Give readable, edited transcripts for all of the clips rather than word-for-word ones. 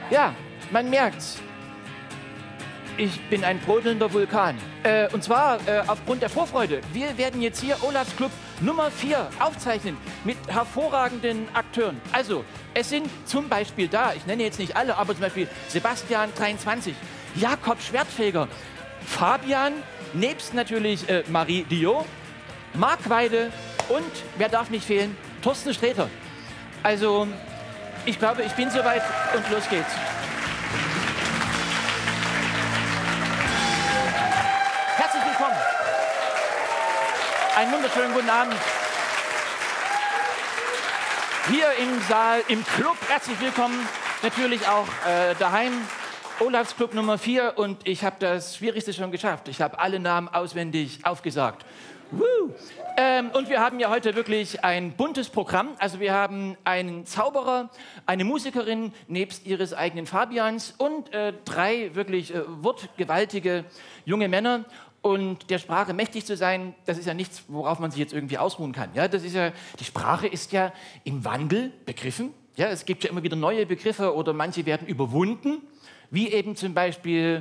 Ja, man merkt's. Ich bin ein brodelnder Vulkan. Und zwar aufgrund der Vorfreude. Wir werden jetzt hier Olafs Club Nummer 4 aufzeichnen mit hervorragenden Akteuren. Also, es sind zum Beispiel da, ich nenne jetzt nicht alle, aber zum Beispiel Sebastian 23, Jakob Schwertfeger, Fabian, nebst natürlich Marie Dio, Marc Weide und, wer darf nicht fehlen, Thorsten Sträter. Also, ich glaube, ich bin soweit und los geht's. Herzlich willkommen. Einen wunderschönen guten Abend. Hier im Saal, im Club, herzlich willkommen. Natürlich auch daheim. Olafs Club Nummer 4 und ich habe das Schwierigste schon geschafft. Ich habe alle Namen auswendig aufgesagt. Und wir haben ja heute wirklich ein buntes Programm. Also wir haben einen Zauberer, eine Musikerin nebst ihres eigenen Fabians und 3 wirklich wortgewaltige junge Männer. Und der Sprache mächtig zu sein, das ist ja nichts, worauf man sich jetzt irgendwie ausruhen kann. Ja, das ist ja, die Sprache ist ja im Wandel begriffen. Ja, es gibt ja immer wieder neue Begriffe oder manche werden überwunden, wie eben zum Beispiel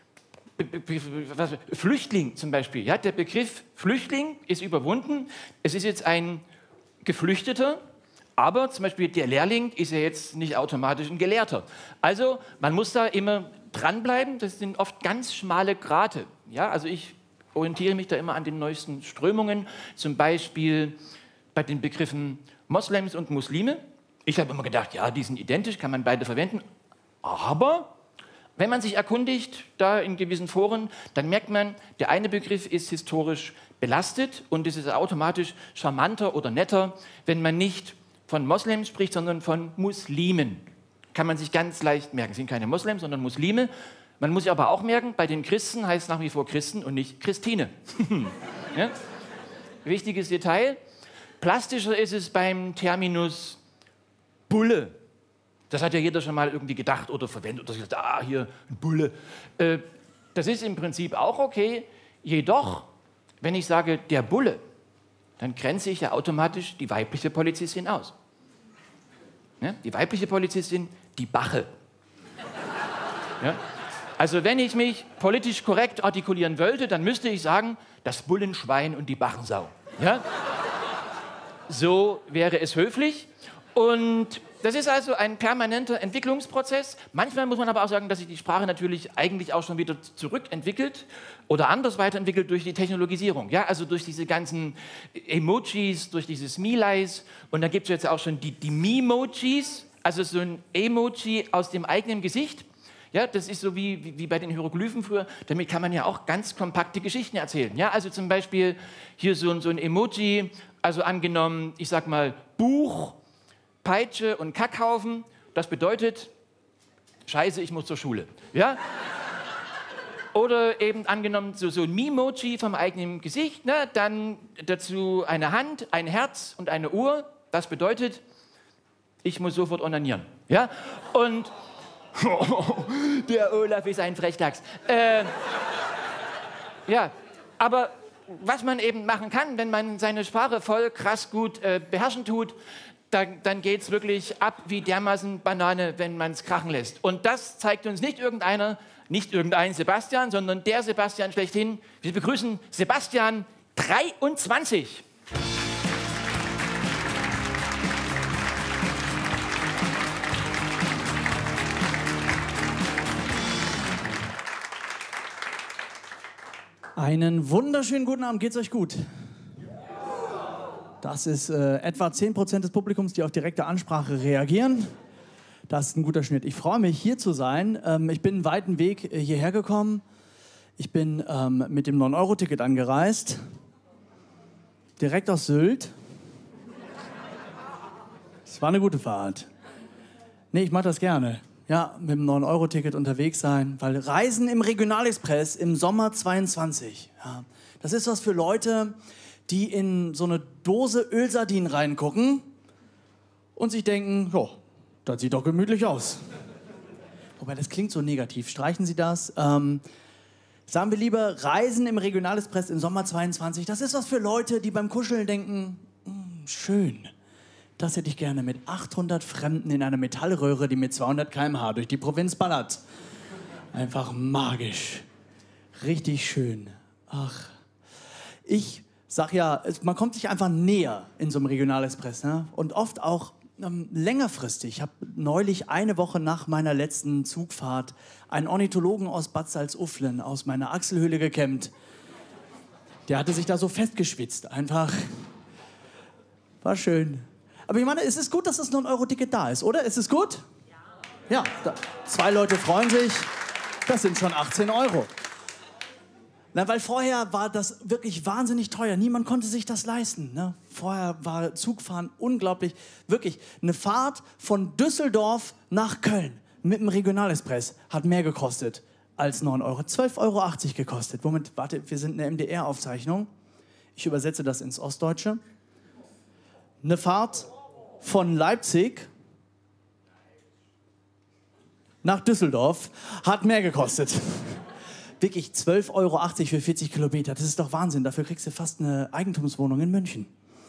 Flüchtling zum Beispiel. Ja, der Begriff Flüchtling ist überwunden. Es ist jetzt ein Geflüchteter, aber zum Beispiel der Lehrling ist ja jetzt nicht automatisch ein Gelehrter. Also man muss da immer dranbleiben. Das sind oft ganz schmale Grate. Ja, also ich orientiere mich da immer an den neuesten Strömungen, zum Beispiel bei den Begriffen Moslems und Muslime. Ich habe immer gedacht, ja, die sind identisch, kann man beide verwenden. Aber wenn man sich erkundigt, da in gewissen Foren, dann merkt man, der eine Begriff ist historisch belastet und es ist automatisch charmanter oder netter, wenn man nicht von Moslems spricht, sondern von Muslimen. Kann man sich ganz leicht merken. Es sind keine Moslems, sondern Muslime. Man muss sich aber auch merken, bei den Christen heißt es nach wie vor Christen und nicht Christine. Ja? Wichtiges Detail. Plastischer ist es beim Terminus Bulle. Das hat ja jeder schon mal irgendwie gedacht oder verwendet oder gesagt, ah, hier ein Bulle. Das ist im Prinzip auch okay. Jedoch, wenn ich sage der Bulle, dann grenze ich ja automatisch die weibliche Polizistin aus. Ja? Die weibliche Polizistin, die Bache. Ja? Also wenn ich mich politisch korrekt artikulieren wollte, dann müsste ich sagen, das Bullenschwein und die Bachensau. Ja? So wäre es höflich. Und das ist also ein permanenter Entwicklungsprozess. Manchmal muss man aber auch sagen, dass sich die Sprache natürlich eigentlich auch schon wieder zurückentwickelt oder anders weiterentwickelt durch die Technologisierung. Ja, also durch diese ganzen Emojis, durch diese Smileys. Und dann gibt es jetzt auch schon die Memojis, also so ein Emoji aus dem eigenen Gesicht. Ja, das ist so wie bei den Hieroglyphen früher. Damit kann man ja auch ganz kompakte Geschichten erzählen. Ja, also zum Beispiel hier so ein Emoji, also angenommen, ich sag mal Buch, Peitsche und Kackhaufen, das bedeutet, Scheiße, ich muss zur Schule. Ja? Oder eben angenommen so ein Memoji vom eigenen Gesicht, ne? Dann dazu eine Hand, ein Herz und eine Uhr, das bedeutet, ich muss sofort onanieren. Ja? Und der Olaf ist ein Frechdachs. Ja, aber was man eben machen kann, wenn man seine Sprache voll krass gut beherrschen tut, dann geht es wirklich ab wie dermaßen Banane, wenn man es krachen lässt. Und das zeigt uns nicht irgendeiner, nicht irgendein Sebastian, sondern der Sebastian schlechthin. Wir begrüßen Sebastian 23. Einen wunderschönen guten Abend. Geht's euch gut? Das ist etwa 10% des Publikums, die auf direkte Ansprache reagieren. Das ist ein guter Schnitt. Ich freue mich, hier zu sein. Ich bin einen weiten Weg hierher gekommen. Ich bin mit dem 9-Euro-Ticket angereist. Direkt aus Sylt. Es war eine gute Fahrt. Nee, ich mache das gerne. Ja, mit dem 9-Euro-Ticket unterwegs sein. Weil Reisen im Regionalexpress im Sommer 22. Ja, das ist was für Leute, die in so eine Dose Ölsardinen reingucken und sich denken, ja, das sieht doch gemütlich aus. Wobei, das klingt so negativ. Streichen Sie das. Sagen wir lieber, Reisen im Regionalexpress im Sommer 22. Das ist was für Leute, die beim Kuscheln denken, schön. Das hätte ich gerne mit 800 Fremden in einer Metallröhre, die mit 200 km/h durch die Provinz ballert. Einfach magisch. Richtig schön. Ach, ich sag ja, man kommt sich einfach näher in so einem Regionalexpress, ne? Und oft auch längerfristig. Ich habe neulich eine Woche nach meiner letzten Zugfahrt einen Ornithologen aus Bad Salzuflen aus meiner Achselhöhle gekämmt. Der hatte sich da so festgeschwitzt. Einfach. War schön. Aber ich meine, es ist gut, dass das 9-Euro-Ticket da ist, oder? Ist es gut? Ja. Ja, 2 Leute freuen sich. Das sind schon 18 Euro. Na, weil vorher war das wirklich wahnsinnig teuer. Niemand konnte sich das leisten. Ne? Vorher war Zugfahren unglaublich. Wirklich, eine Fahrt von Düsseldorf nach Köln mit dem Regionalexpress hat mehr gekostet als 9 Euro. 12,80 Euro gekostet. Moment, warte, wir sind eine MDR-Aufzeichnung. Ich übersetze das ins Ostdeutsche. Eine Fahrt von Leipzig nach Düsseldorf hat mehr gekostet. Wirklich 12,80 Euro für 40 Kilometer. Das ist doch Wahnsinn. Dafür kriegst du fast eine Eigentumswohnung in München.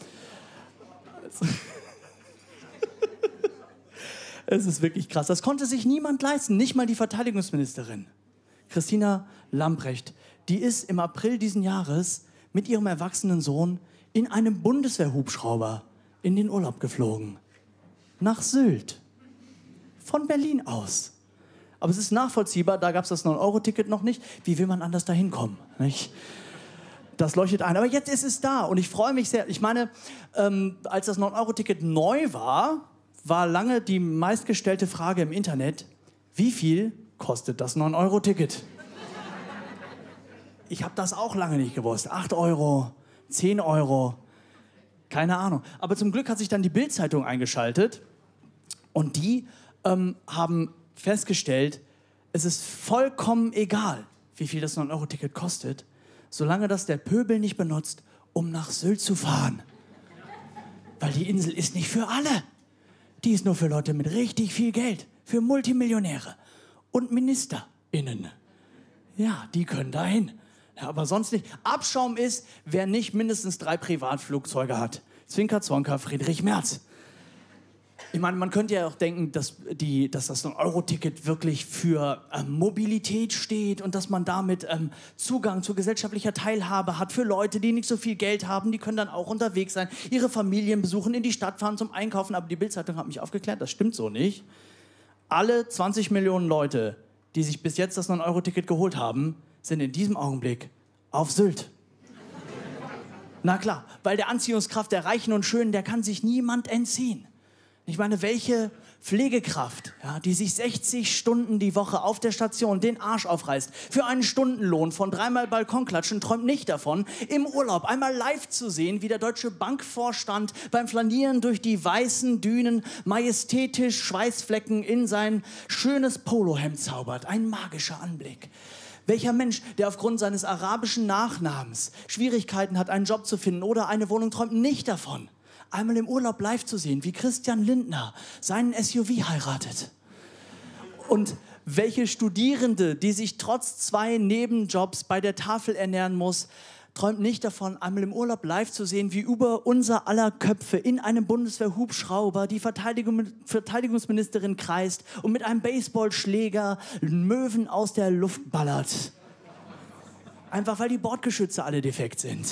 Es ist wirklich krass. Das konnte sich niemand leisten. Nicht mal die Verteidigungsministerin. Christina Lambrecht. Die ist im April diesen Jahres mit ihrem erwachsenen Sohn in einem Bundeswehrhubschrauber in den Urlaub geflogen. Nach Sylt. Von Berlin aus. Aber es ist nachvollziehbar, da gab es das 9-Euro-Ticket noch nicht. Wie will man anders da hinkommen? Nicht? Das leuchtet ein. Aber jetzt ist es da und ich freue mich sehr. Ich meine, als das 9-Euro-Ticket neu war, war lange die meistgestellte Frage im Internet, wie viel kostet das 9-Euro-Ticket? Ich habe das auch lange nicht gewusst. 8 Euro, 10 Euro, keine Ahnung. Aber zum Glück hat sich dann die Bild-Zeitung eingeschaltet und die haben festgestellt, es ist vollkommen egal, wie viel das 9-Euro-Ticket kostet, solange das der Pöbel nicht benutzt, um nach Sylt zu fahren. Weil die Insel ist nicht für alle. Die ist nur für Leute mit richtig viel Geld, für Multimillionäre und MinisterInnen. Ja, die können dahin. Ja, aber sonst nicht. Abschaum ist, wer nicht mindestens 3 Privatflugzeuge hat. Zwinker, Zwonker, Friedrich Merz. Ich meine, man könnte ja auch denken, dass das 9-Euro-Ticket wirklich für Mobilität steht und dass man damit Zugang zu gesellschaftlicher Teilhabe hat für Leute, die nicht so viel Geld haben. Die können dann auch unterwegs sein, ihre Familien besuchen, in die Stadt fahren zum Einkaufen. Aber die Bild-Zeitung hat mich aufgeklärt, das stimmt so nicht. Alle 20 Millionen Leute, die sich bis jetzt das 9-Euro-Ticket geholt haben, sind in diesem Augenblick auf Sylt. Na klar, weil der Anziehungskraft der Reichen und Schönen, der kann sich niemand entziehen. Ich meine, welche Pflegekraft, ja, die sich 60 Stunden die Woche auf der Station den Arsch aufreißt, für einen Stundenlohn von 3-mal Balkonklatschen, träumt nicht davon, im Urlaub einmal live zu sehen, wie der Deutsche Bankvorstand beim Flanieren durch die weißen Dünen majestätisch Schweißflecken in sein schönes Polohemd zaubert. Ein magischer Anblick. Welcher Mensch, der aufgrund seines arabischen Nachnamens Schwierigkeiten hat, einen Job zu finden oder eine Wohnung, träumt nicht davon, einmal im Urlaub live zu sehen, wie Christian Lindner seinen SUV heiratet. Und welche Studierende, die sich trotz 2 Nebenjobs bei der Tafel ernähren muss, träumt nicht davon, einmal im Urlaub live zu sehen, wie über unser aller Köpfe in einem Bundeswehrhubschrauber die Verteidigungsministerin kreist und mit einem Baseballschläger Möwen aus der Luft ballert. Einfach weil die Bordgeschütze alle defekt sind.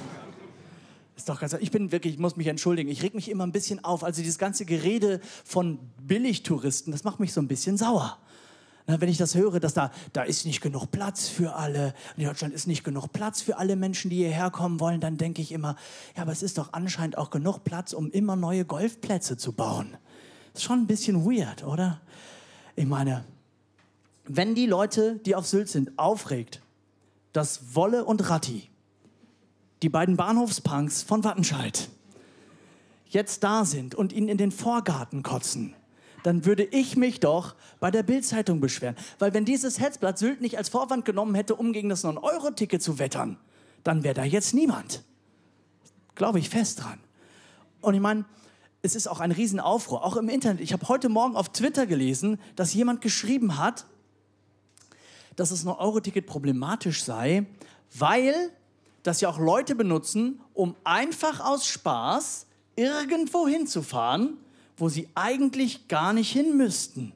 Ist doch ganz, ich muss mich entschuldigen, ich reg mich immer ein bisschen auf. Also dieses ganze Gerede von Billigtouristen, das macht mich so ein bisschen sauer. Na, wenn ich das höre, dass da ist nicht genug Platz für alle, in Deutschland ist nicht genug Platz für alle Menschen, die hierher kommen wollen, dann denke ich immer, ja, aber es ist doch anscheinend auch genug Platz, um immer neue Golfplätze zu bauen. Ist schon ein bisschen weird, oder? Ich meine, wenn die Leute, die auf Sylt sind, aufregt, dass Wolle und Ratti, die beiden Bahnhofspunks von Wattenscheid, jetzt da sind und ihn in den Vorgarten kotzen, dann würde ich mich doch bei der Bild-Zeitung beschweren. Weil wenn dieses Hetzblatt Sylt nicht als Vorwand genommen hätte, um gegen das 9-Euro-Ticket zu wettern, dann wäre da jetzt niemand. Glaube ich fest dran. Und ich meine, es ist auch ein Riesenaufruhr, auch im Internet. Ich habe heute Morgen auf Twitter gelesen, dass jemand geschrieben hat, dass das 9-Euro-Ticket problematisch sei, weil das ja auch Leute benutzen, um einfach aus Spaß irgendwo hinzufahren, wo sie eigentlich gar nicht hin müssten.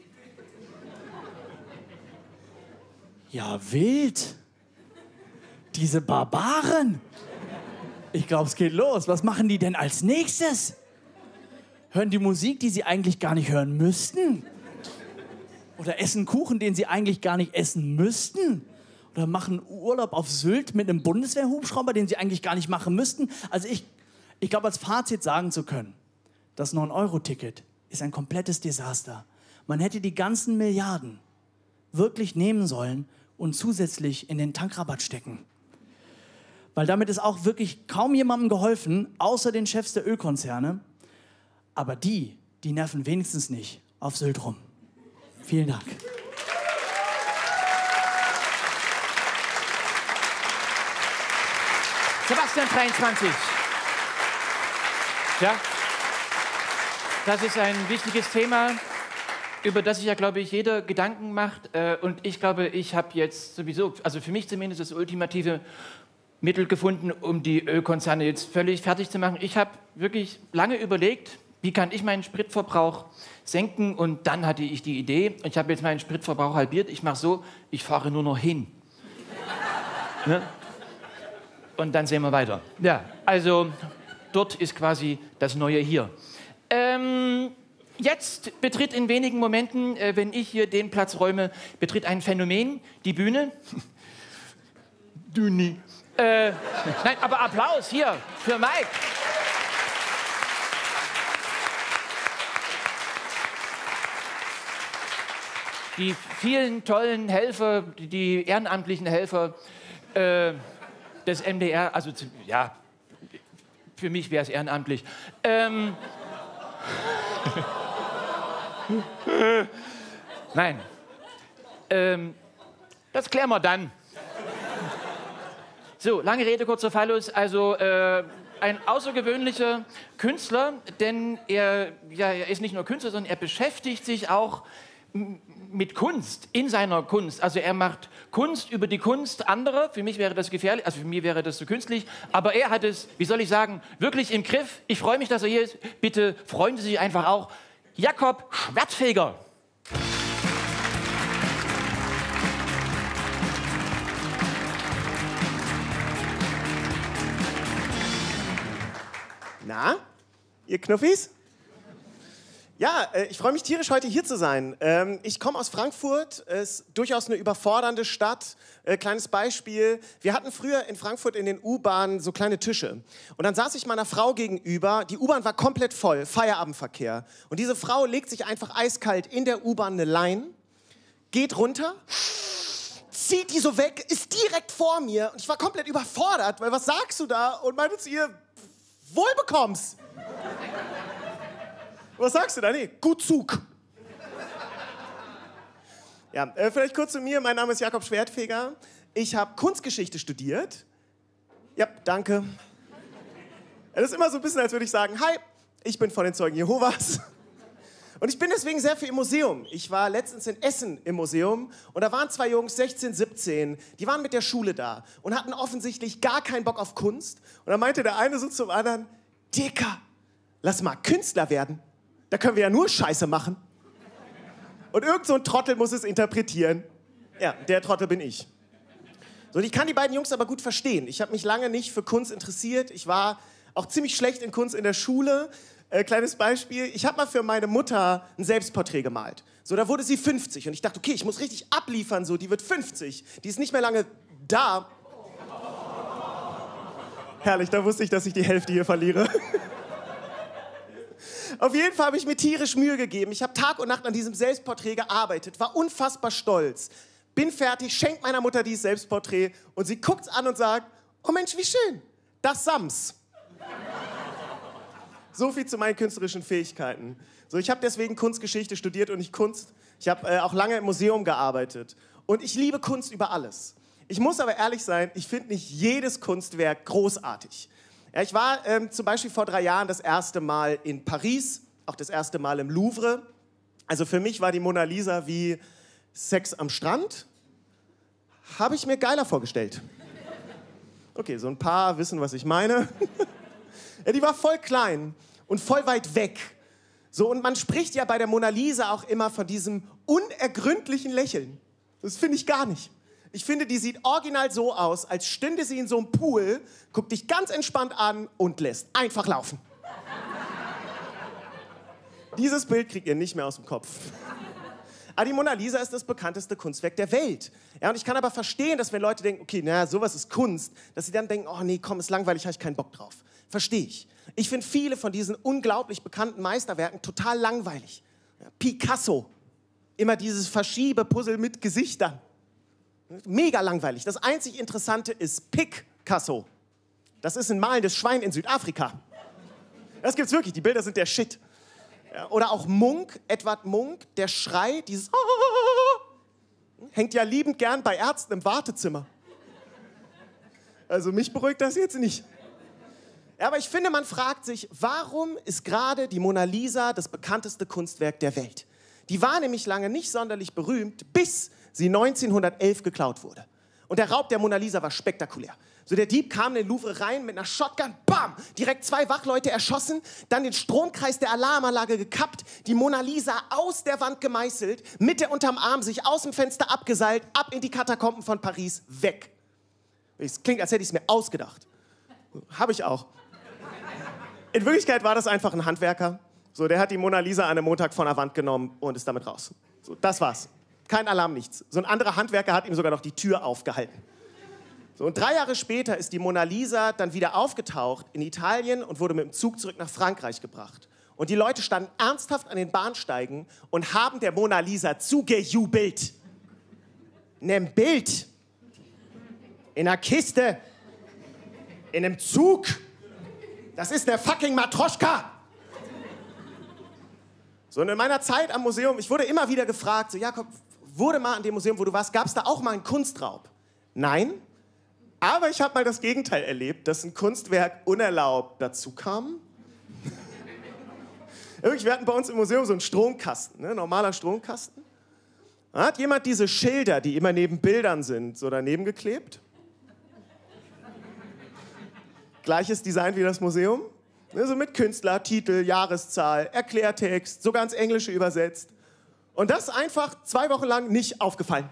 Ja, wild. Diese Barbaren. Ich glaube, es geht los. Was machen die denn als nächstes? Hören die Musik, die sie eigentlich gar nicht hören müssten? Oder essen Kuchen, den sie eigentlich gar nicht essen müssten? Oder machen Urlaub auf Sylt mit einem Bundeswehrhubschrauber, den sie eigentlich gar nicht machen müssten? Also ich glaube, als Fazit sagen zu können, das 9-Euro-Ticket ist ein komplettes Desaster. Man hätte die ganzen Milliarden wirklich nehmen sollen und zusätzlich in den Tankrabatt stecken. Weil damit ist auch wirklich kaum jemandem geholfen, außer den Chefs der Ölkonzerne. Aber die nerven wenigstens nicht auf Sylt rum. Vielen Dank. Sebastian 23. Ja, das ist ein wichtiges Thema, über das sich ja, glaube ich, jeder Gedanken macht. Und ich glaube, ich habe jetzt sowieso, also für mich zumindest, das ultimative Mittel gefunden, um die Ölkonzerne jetzt völlig fertig zu machen. Ich habe wirklich lange überlegt, wie kann ich meinen Spritverbrauch senken, und dann hatte ich die Idee, ich habe jetzt meinen Spritverbrauch halbiert, ich mache so, ich fahre nur noch hin. Ne? Und dann sehen wir weiter. Ja, also dort ist quasi das Neue hier. Jetzt betritt in wenigen Momenten, wenn ich hier den Platz räume, betritt ein Phänomen, die Bühne. Düni. Nein, aber Applaus hier für Mike. Die vielen tollen Helfer, die ehrenamtlichen Helfer des MDR, also ja, für mich wäre es ehrenamtlich. Nein. Das klären wir dann. So, lange Rede, kurzer Fallos. Also ein außergewöhnlicher Künstler, denn er ist nicht nur Künstler, sondern er beschäftigt sich auch mit Kunst, in seiner Kunst. Also er macht Kunst über die Kunst anderer. Für mich wäre das gefährlich, also für mich wäre das zu künstlich. Aber er hat es, wie soll ich sagen, wirklich im Griff. Ich freue mich, dass er hier ist. Bitte freuen Sie sich einfach auch. Jakob Schwertfeger. Na, ihr Knuffis? Ja, ich freue mich tierisch, heute hier zu sein. Ich komme aus Frankfurt, ist durchaus eine überfordernde Stadt. Kleines Beispiel, wir hatten früher in Frankfurt in den U-Bahnen so kleine Tische. Und dann saß ich meiner Frau gegenüber, die U-Bahn war komplett voll, Feierabendverkehr. Und diese Frau legt sich einfach eiskalt in der U-Bahn eine Line, geht runter, zieht die so weg, ist direkt vor mir. Und ich war komplett überfordert, weil was sagst du da? Und meinte zu ihr, Wohlbekomm's. Was sagst du da? Nee, gut Zug. Ja, vielleicht kurz zu mir. Mein Name ist Jakob Schwertfeger. Ich habe Kunstgeschichte studiert. Ja, danke. Das ist immer so ein bisschen, als würde ich sagen, hi, ich bin von den Zeugen Jehovas. Und ich bin deswegen sehr viel im Museum. Ich war letztens in Essen im Museum und da waren zwei Jungs, 16, 17, die waren mit der Schule da und hatten offensichtlich gar keinen Bock auf Kunst. Und dann meinte der eine so zum anderen, Dicker, lass mal Künstler werden. Da können wir ja nur Scheiße machen. Und irgend so ein Trottel muss es interpretieren. Ja, der Trottel bin ich. So, und ich kann die beiden Jungs aber gut verstehen. Ich habe mich lange nicht für Kunst interessiert. Ich war auch ziemlich schlecht in Kunst in der Schule. Kleines Beispiel. Ich habe mal für meine Mutter ein Selbstporträt gemalt. So, da wurde sie 50. Und ich dachte, okay, ich muss richtig abliefern. So, die wird 50. Die ist nicht mehr lange da. Herrlich, da wusste ich, dass ich die Hälfte hier verliere. Auf jeden Fall habe ich mir tierisch Mühe gegeben. Ich habe Tag und Nacht an diesem Selbstporträt gearbeitet, war unfassbar stolz. Bin fertig, schenk meiner Mutter dieses Selbstporträt und sie guckt's an und sagt, oh Mensch, wie schön, das Sams. So viel zu meinen künstlerischen Fähigkeiten. So, ich habe deswegen Kunstgeschichte studiert und nicht Kunst. Ich habe auch lange im Museum gearbeitet. Und ich liebe Kunst über alles. Ich muss aber ehrlich sein, ich finde nicht jedes Kunstwerk großartig. Ja, ich war zum Beispiel vor 3 Jahren das erste Mal in Paris, auch das erste Mal im Louvre. Also für mich war die Mona Lisa wie Sex am Strand. Habe ich mir geiler vorgestellt. Okay, so ein paar wissen, was ich meine. Ja, die war voll klein und voll weit weg. So, und man spricht ja bei der Mona Lisa auch immer von diesem unergründlichen Lächeln. Das finde ich gar nicht. Ich finde, die sieht original so aus, als stünde sie in so einem Pool, guckt dich ganz entspannt an und lässt einfach laufen. Dieses Bild kriegt ihr nicht mehr aus dem Kopf. Aber die Mona Lisa ist das bekannteste Kunstwerk der Welt. Ja, und ich kann aber verstehen, dass wenn Leute denken, okay, naja, sowas ist Kunst, dass sie dann denken, oh nee, komm, ist langweilig, habe ich keinen Bock drauf. Verstehe ich. Ich finde viele von diesen unglaublich bekannten Meisterwerken total langweilig. Ja, Picasso, immer dieses Verschiebepuzzle mit Gesichtern. Mega langweilig. Das einzig Interessante ist Picasso. Das ist ein malendes Schwein in Südafrika. Das gibt's wirklich, die Bilder sind der Shit. Ja, oder auch Munch, Edward Munch, der Schrei, dieses hängt ja liebend gern bei Ärzten im Wartezimmer. Also mich beruhigt das jetzt nicht. Ja, aber ich finde, man fragt sich, warum ist gerade die Mona Lisa das bekannteste Kunstwerk der Welt? Die war nämlich lange nicht sonderlich berühmt, bis sie 1911 geklaut wurde. Und der Raub der Mona Lisa war spektakulär. So, der Dieb kam in den Louvre rein mit einer Shotgun, bam, direkt 2 Wachleute erschossen, dann den Stromkreis der Alarmanlage gekappt, die Mona Lisa aus der Wand gemeißelt, Mitte unterm Arm sich aus dem Fenster abgeseilt, ab in die Katakomben von Paris, weg. Es klingt, als hätte ich es mir ausgedacht. Habe ich auch. In Wirklichkeit war das einfach ein Handwerker. So, der hat die Mona Lisa an einem Montag von der Wand genommen und ist damit raus. So, das war's. Kein Alarm, nichts. So ein anderer Handwerker hat ihm sogar noch die Tür aufgehalten. So, und 3 Jahre später ist die Mona Lisa dann wieder aufgetaucht in Italien und wurde mit dem Zug zurück nach Frankreich gebracht. Und die Leute standen ernsthaft an den Bahnsteigen und haben der Mona Lisa zugejubelt. In einem Bild, in einer Kiste, in einem Zug. Das ist eine fucking Matroschka. So, und in meiner Zeit am Museum, ich wurde immer wieder gefragt, so, Jakob, wurde mal an dem Museum, wo du warst, gab es da auch mal einen Kunstraub? Nein, aber ich habe mal das Gegenteil erlebt, dass ein Kunstwerk unerlaubt dazu kam. Wir hatten bei uns im Museum so einen Stromkasten, ne, normaler Stromkasten. Da hat jemand diese Schilder, die immer neben Bildern sind, so daneben geklebt. Gleiches Design wie das Museum. So mit Künstler, Titel, Jahreszahl, Erklärtext, sogar ins Englische übersetzt. Und das einfach 2 Wochen lang nicht aufgefallen.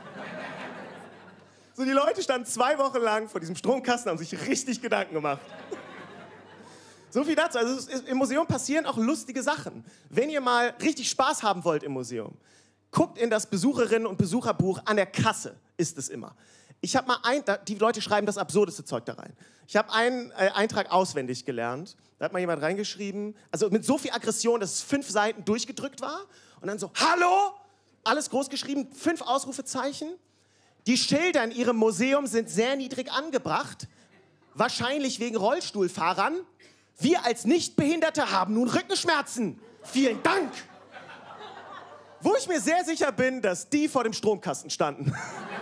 So, die Leute standen 2 Wochen lang vor diesem Stromkasten und haben sich richtig Gedanken gemacht. So viel dazu. Also im Museum passieren auch lustige Sachen. Wenn ihr mal richtig Spaß haben wollt im Museum, guckt in das Besucherinnen- und Besucherbuch an der Kasse, ist es immer. Ich habe mal die Leute schreiben das absurdeste Zeug da rein. Ich habe einen Eintrag auswendig gelernt. Da hat mal jemand reingeschrieben, also mit so viel Aggression, dass es 5 Seiten durchgedrückt war. Und dann so, hallo? Alles groß geschrieben, 5 Ausrufezeichen. Die Schilder in Ihrem Museum sind sehr niedrig angebracht. Wahrscheinlich wegen Rollstuhlfahrern. Wir als Nichtbehinderte haben nun Rückenschmerzen. Vielen Dank. Wo ich mir sehr sicher bin, dass die vor dem Stromkasten standen.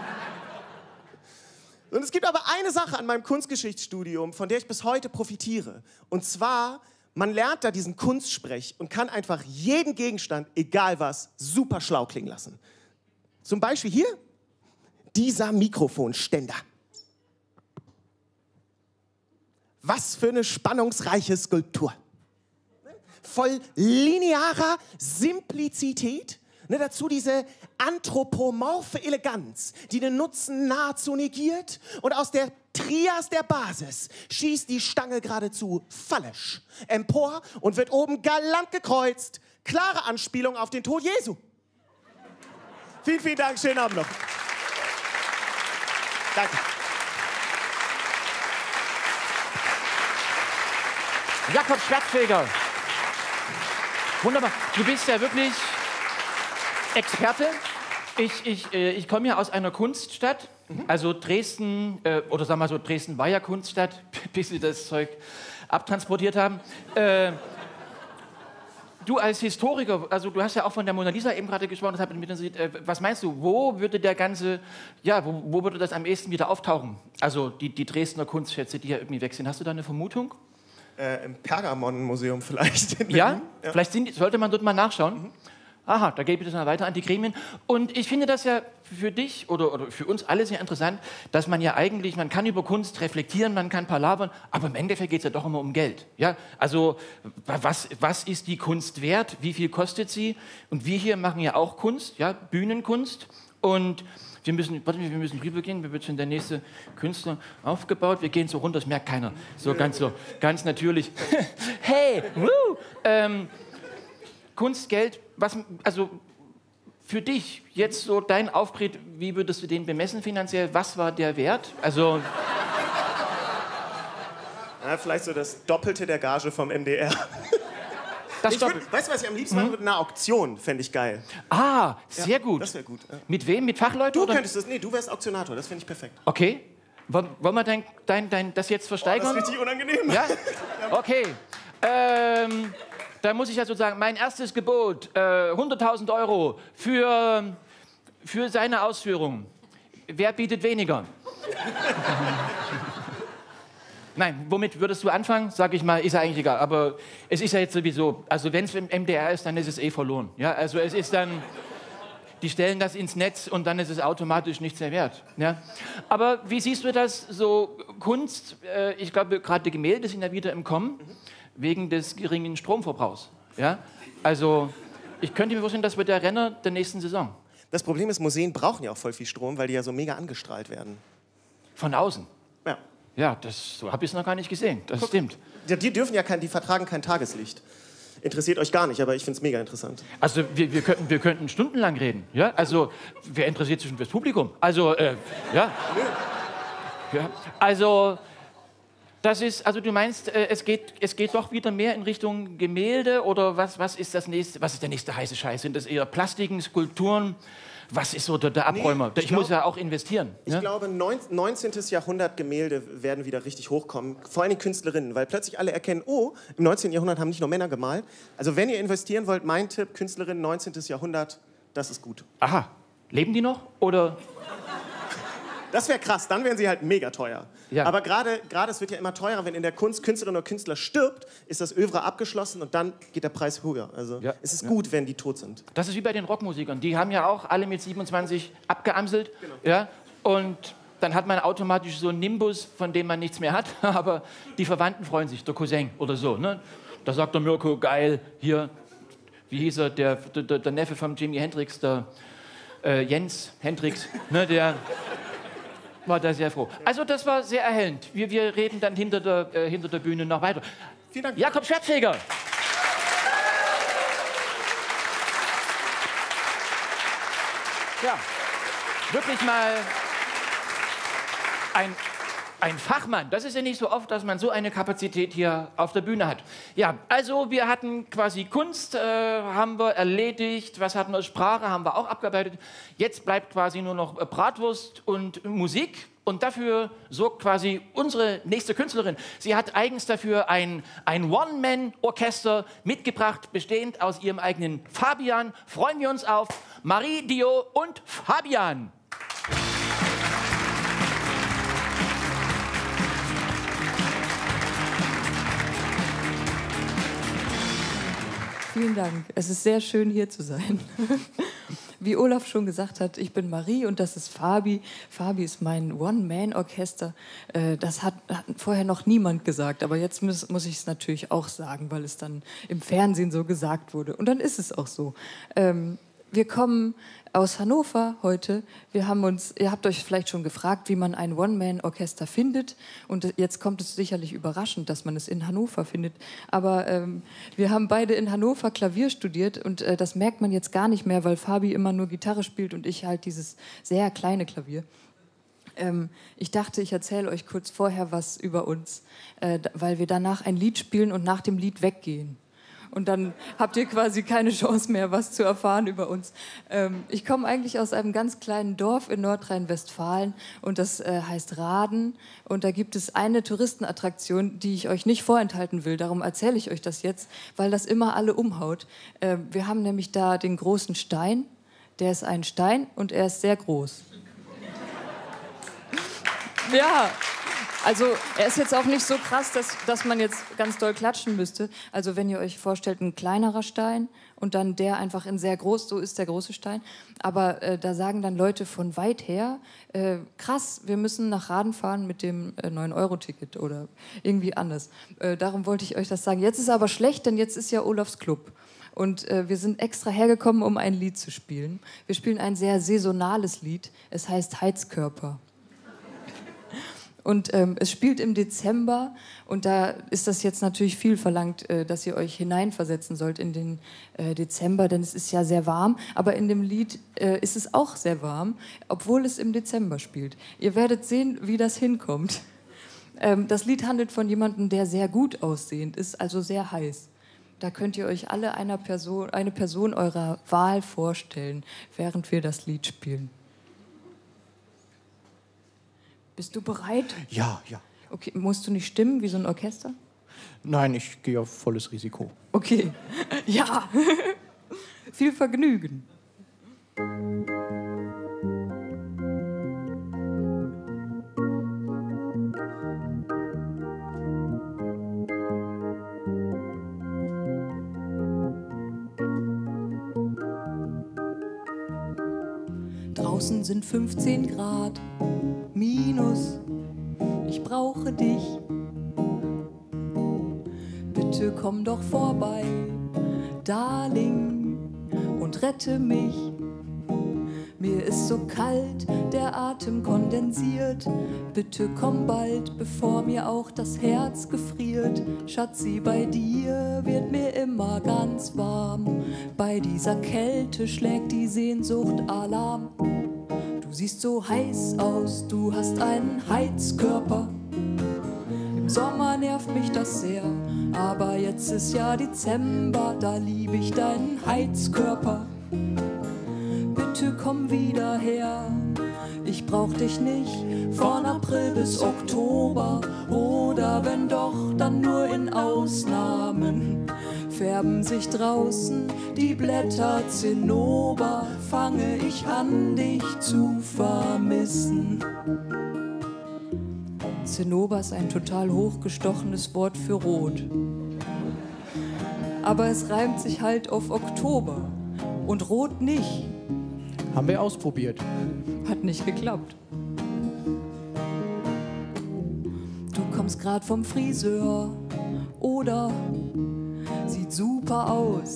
Und es gibt aber eine Sache an meinem Kunstgeschichtsstudium, von der ich bis heute profitiere. Und zwar, man lernt da diesen Kunstsprech und kann einfach jeden Gegenstand, egal was, super schlau klingen lassen. Zum Beispiel hier, dieser Mikrofonständer. Was für eine spannungsreiche Skulptur. Voll linearer Simplizität. Ne, dazu diese anthropomorphe Eleganz, die den Nutzen nahezu negiert. Und aus der Trias der Basis schießt die Stange geradezu fallisch empor und wird oben galant gekreuzt. Klare Anspielung auf den Tod Jesu. Vielen, vielen Dank. Schönen Abend noch. Danke. Jakob Schwertfeger. Wunderbar. Du bist ja wirklich Experte. Ich komme ja aus einer Kunststadt, also Dresden, oder sagen wir mal so, Dresden war ja Kunststadt, bis sie das Zeug abtransportiert haben. Du als Historiker, also du hast ja auch von der Mona Lisa eben gerade gesprochen, das hat mich interessiert. Was meinst du, wo würde der ganze, ja, wo würde das am ehesten wieder auftauchen? Also die Dresdner Kunstschätze, die ja irgendwie weg sind. Hast du da eine Vermutung? Im Pergamon-Museum vielleicht. Ja? Vielleicht sollte man dort mal nachschauen. Aha, da gebe ich das mal weiter an die Gremien. Und ich finde das ja für dich oder für uns alle sehr interessant, dass man ja eigentlich, man kann über Kunst reflektieren, man kann palavern, aber im Endeffekt geht es ja doch immer um Geld. Ja? Also was ist die Kunst wert, wie viel kostet sie? Und wir hier machen ja auch Kunst, ja? Bühnenkunst. Und wir müssen rübergehen, wie wird schon der nächste Künstler aufgebaut? Wir gehen so runter, das merkt keiner. So ganz natürlich. Hey, woo! Kunst, Geld, also für dich jetzt so dein Auftritt, wie würdest du den bemessen finanziell? Was war der Wert? Also ja, vielleicht so das Doppelte der Gage vom MDR. Weißt du, was ich am liebsten machen würde? Eine Auktion, fände ich geil. Ah, sehr gut. Das wäre gut. Ja. Mit wem? Mit Fachleuten? Du oder? könntest das, du wärst Auktionator, das finde ich perfekt. Okay. Wollen wir das jetzt versteigern? Das ist richtig unangenehm. Ja? Okay. Da muss ich ja sozusagen, mein erstes Gebot, 100.000 Euro für seine Ausführung. Wer bietet weniger? Nein, womit würdest du anfangen? Sag ich mal, ist ja eigentlich egal. Aber es ist ja jetzt sowieso, also wenn es im MDR ist, dann ist es eh verloren. Ja, also es ist dann, die stellen das ins Netz und dann ist es automatisch nichts mehr wert. Ja? Aber wie siehst du das, so Kunst, ich glaube gerade die Gemälde sind ja wieder im Kommen, wegen des geringen Stromverbrauchs. Ja? Also ich könnte mir vorstellen, das wird der Renner der nächsten Saison. Das Problem ist, Museen brauchen ja auch voll viel Strom, weil die ja so mega angestrahlt werden. Von außen? Ja. Ja, so habe ich es noch gar nicht gesehen. Das stimmt. Ja, die vertragen kein Tageslicht. Interessiert euch gar nicht, aber ich finde es mega interessant. Also wir könnten stundenlang reden. Ja? Also wer interessiert sich schon fürs Publikum? Also, ja. Also, das ist, also du meinst, es geht doch wieder mehr in Richtung Gemälde oder was ist der nächste heiße Scheiß? Sind das eher Plastiken, Skulpturen? Was ist so der Abräumer? Ich muss ja auch investieren. Ich glaube, 19. Jahrhundert Gemälde werden wieder richtig hochkommen. Vor allem Künstlerinnen, weil plötzlich alle erkennen, oh, im 19. Jahrhundert haben nicht nur Männer gemalt. Also wenn ihr investieren wollt, mein Tipp, Künstlerinnen 19. Jahrhundert, das ist gut. Aha. Leben die noch? Oder? Das wäre krass, dann wären sie halt mega teuer. Ja. Aber gerade es wird ja immer teurer, wenn in der Kunst Künstlerin oder Künstler stirbt, ist das Oeuvre abgeschlossen und dann geht der Preis höher. Also es ist gut, wenn die tot sind. Das ist wie bei den Rockmusikern. Die haben ja auch alle mit 27 abgeamselt. Genau. Ja? Und dann hat man automatisch so einen Nimbus, von dem man nichts mehr hat. Aber die Verwandten freuen sich, der Cousin oder so. Ne? Da sagt der Mirko, geil, hier, wie hieß er, der Neffe von Jimi Hendrix, der Jens Hendrix, ne, der war da sehr froh. Also das war sehr erhellend. Wir reden dann hinter der Bühne noch weiter. Vielen Dank. Jakob Schwertfeger. Ja, wirklich mal ein Fachmann. Das ist ja nicht so oft, dass man so eine Kapazität hier auf der Bühne hat. Ja, also wir hatten quasi Kunst, haben wir erledigt. Was hatten wir? Sprache haben wir auch abgearbeitet. Jetzt bleibt quasi nur noch Bratwurst und Musik. Und dafür sorgt quasi unsere nächste Künstlerin. Sie hat eigens dafür ein One-Man-Orchester mitgebracht, bestehend aus ihrem eigenen Fabian. Freuen wir uns auf Marie, Dio und Fabian. Vielen Dank. Es ist sehr schön, hier zu sein. Wie Olaf schon gesagt hat, ich bin Marie und das ist Fabi. Fabi ist mein One-Man-Orchester. Das hat vorher noch niemand gesagt, aber jetzt muss ich es natürlich auch sagen, weil es dann im Fernsehen so gesagt wurde. Und dann ist es auch so. Wir kommen aus Hannover heute. Ihr habt euch vielleicht schon gefragt, wie man ein One-Man-Orchester findet. Und jetzt kommt es sicherlich überraschend, dass man es in Hannover findet. Aber wir haben beide in Hannover Klavier studiert und das merkt man jetzt gar nicht mehr, weil Fabi immer nur Gitarre spielt und ich halt dieses sehr kleine Klavier. Ich dachte, ich erzähle euch kurz vorher was über uns, weil wir danach ein Lied spielen und nach dem Lied weggehen. Und dann habt ihr quasi keine Chance mehr, was zu erfahren über uns. Ich komme eigentlich aus einem ganz kleinen Dorf in Nordrhein-Westfalen und das heißt Raden. Und da gibt es eine Touristenattraktion, die ich euch nicht vorenthalten will. Darum erzähle ich euch das jetzt, weil das immer alle umhaut. Wir haben nämlich da den großen Stein. Der ist ein Stein und er ist sehr groß. Ja, Also er ist jetzt auch nicht so krass, dass man jetzt ganz doll klatschen müsste. Also wenn ihr euch vorstellt, ein kleinerer Stein und dann der einfach in sehr groß, so ist der große Stein. Aber da sagen dann Leute von weit her, krass, wir müssen nach Raden fahren mit dem 9-Euro-Ticket oder irgendwie anders. Darum wollte ich euch das sagen. Jetzt ist aber schlecht, denn jetzt ist ja Olafs Club. Und wir sind extra hergekommen, um ein Lied zu spielen. Wir spielen ein sehr saisonales Lied. Es heißt Heizkörper. Und es spielt im Dezember und da ist das jetzt natürlich viel verlangt, dass ihr euch hineinversetzen sollt in den Dezember, denn es ist ja sehr warm. Aber in dem Lied ist es auch sehr warm, obwohl es im Dezember spielt. Ihr werdet sehen, wie das hinkommt. Das Lied handelt von jemandem, der sehr gut aussehend ist, also sehr heiß. Da könnt ihr euch alle eine Person eurer Wahl vorstellen, während wir das Lied spielen. Bist du bereit? Ja, ja. Okay, musst du nicht stimmen wie so ein Orchester? Nein, ich gehe auf volles Risiko. Okay, ja. Viel Vergnügen. Draußen sind 15 Grad minus. Ich brauche dich. Bitte komm doch vorbei, Darling, und rette mich. Mir ist so kalt, der Atem kondensiert. Bitte komm bald, bevor mir auch das Herz gefriert. Schatzi, bei dir wird mir immer ganz warm. Bei dieser Kälte schlägt die Sehnsucht Alarm. Du siehst so heiß aus, du hast einen Heizkörper. Im Sommer nervt mich das sehr, aber jetzt ist ja Dezember, da liebe ich deinen Heizkörper. Bitte komm wieder her, ich brauch dich nicht von April bis Oktober. Oder wenn doch, dann nur in Ausnahmen. Färben sich draußen die Blätter Zinnober, fange ich an, dich zu vermissen. Zinnober ist ein total hochgestochenes Wort für rot. Aber es reimt sich halt auf Oktober und rot nicht. Haben wir ausprobiert. Hat nicht geklappt. Du kommst grad vom Friseur oder sieht super aus.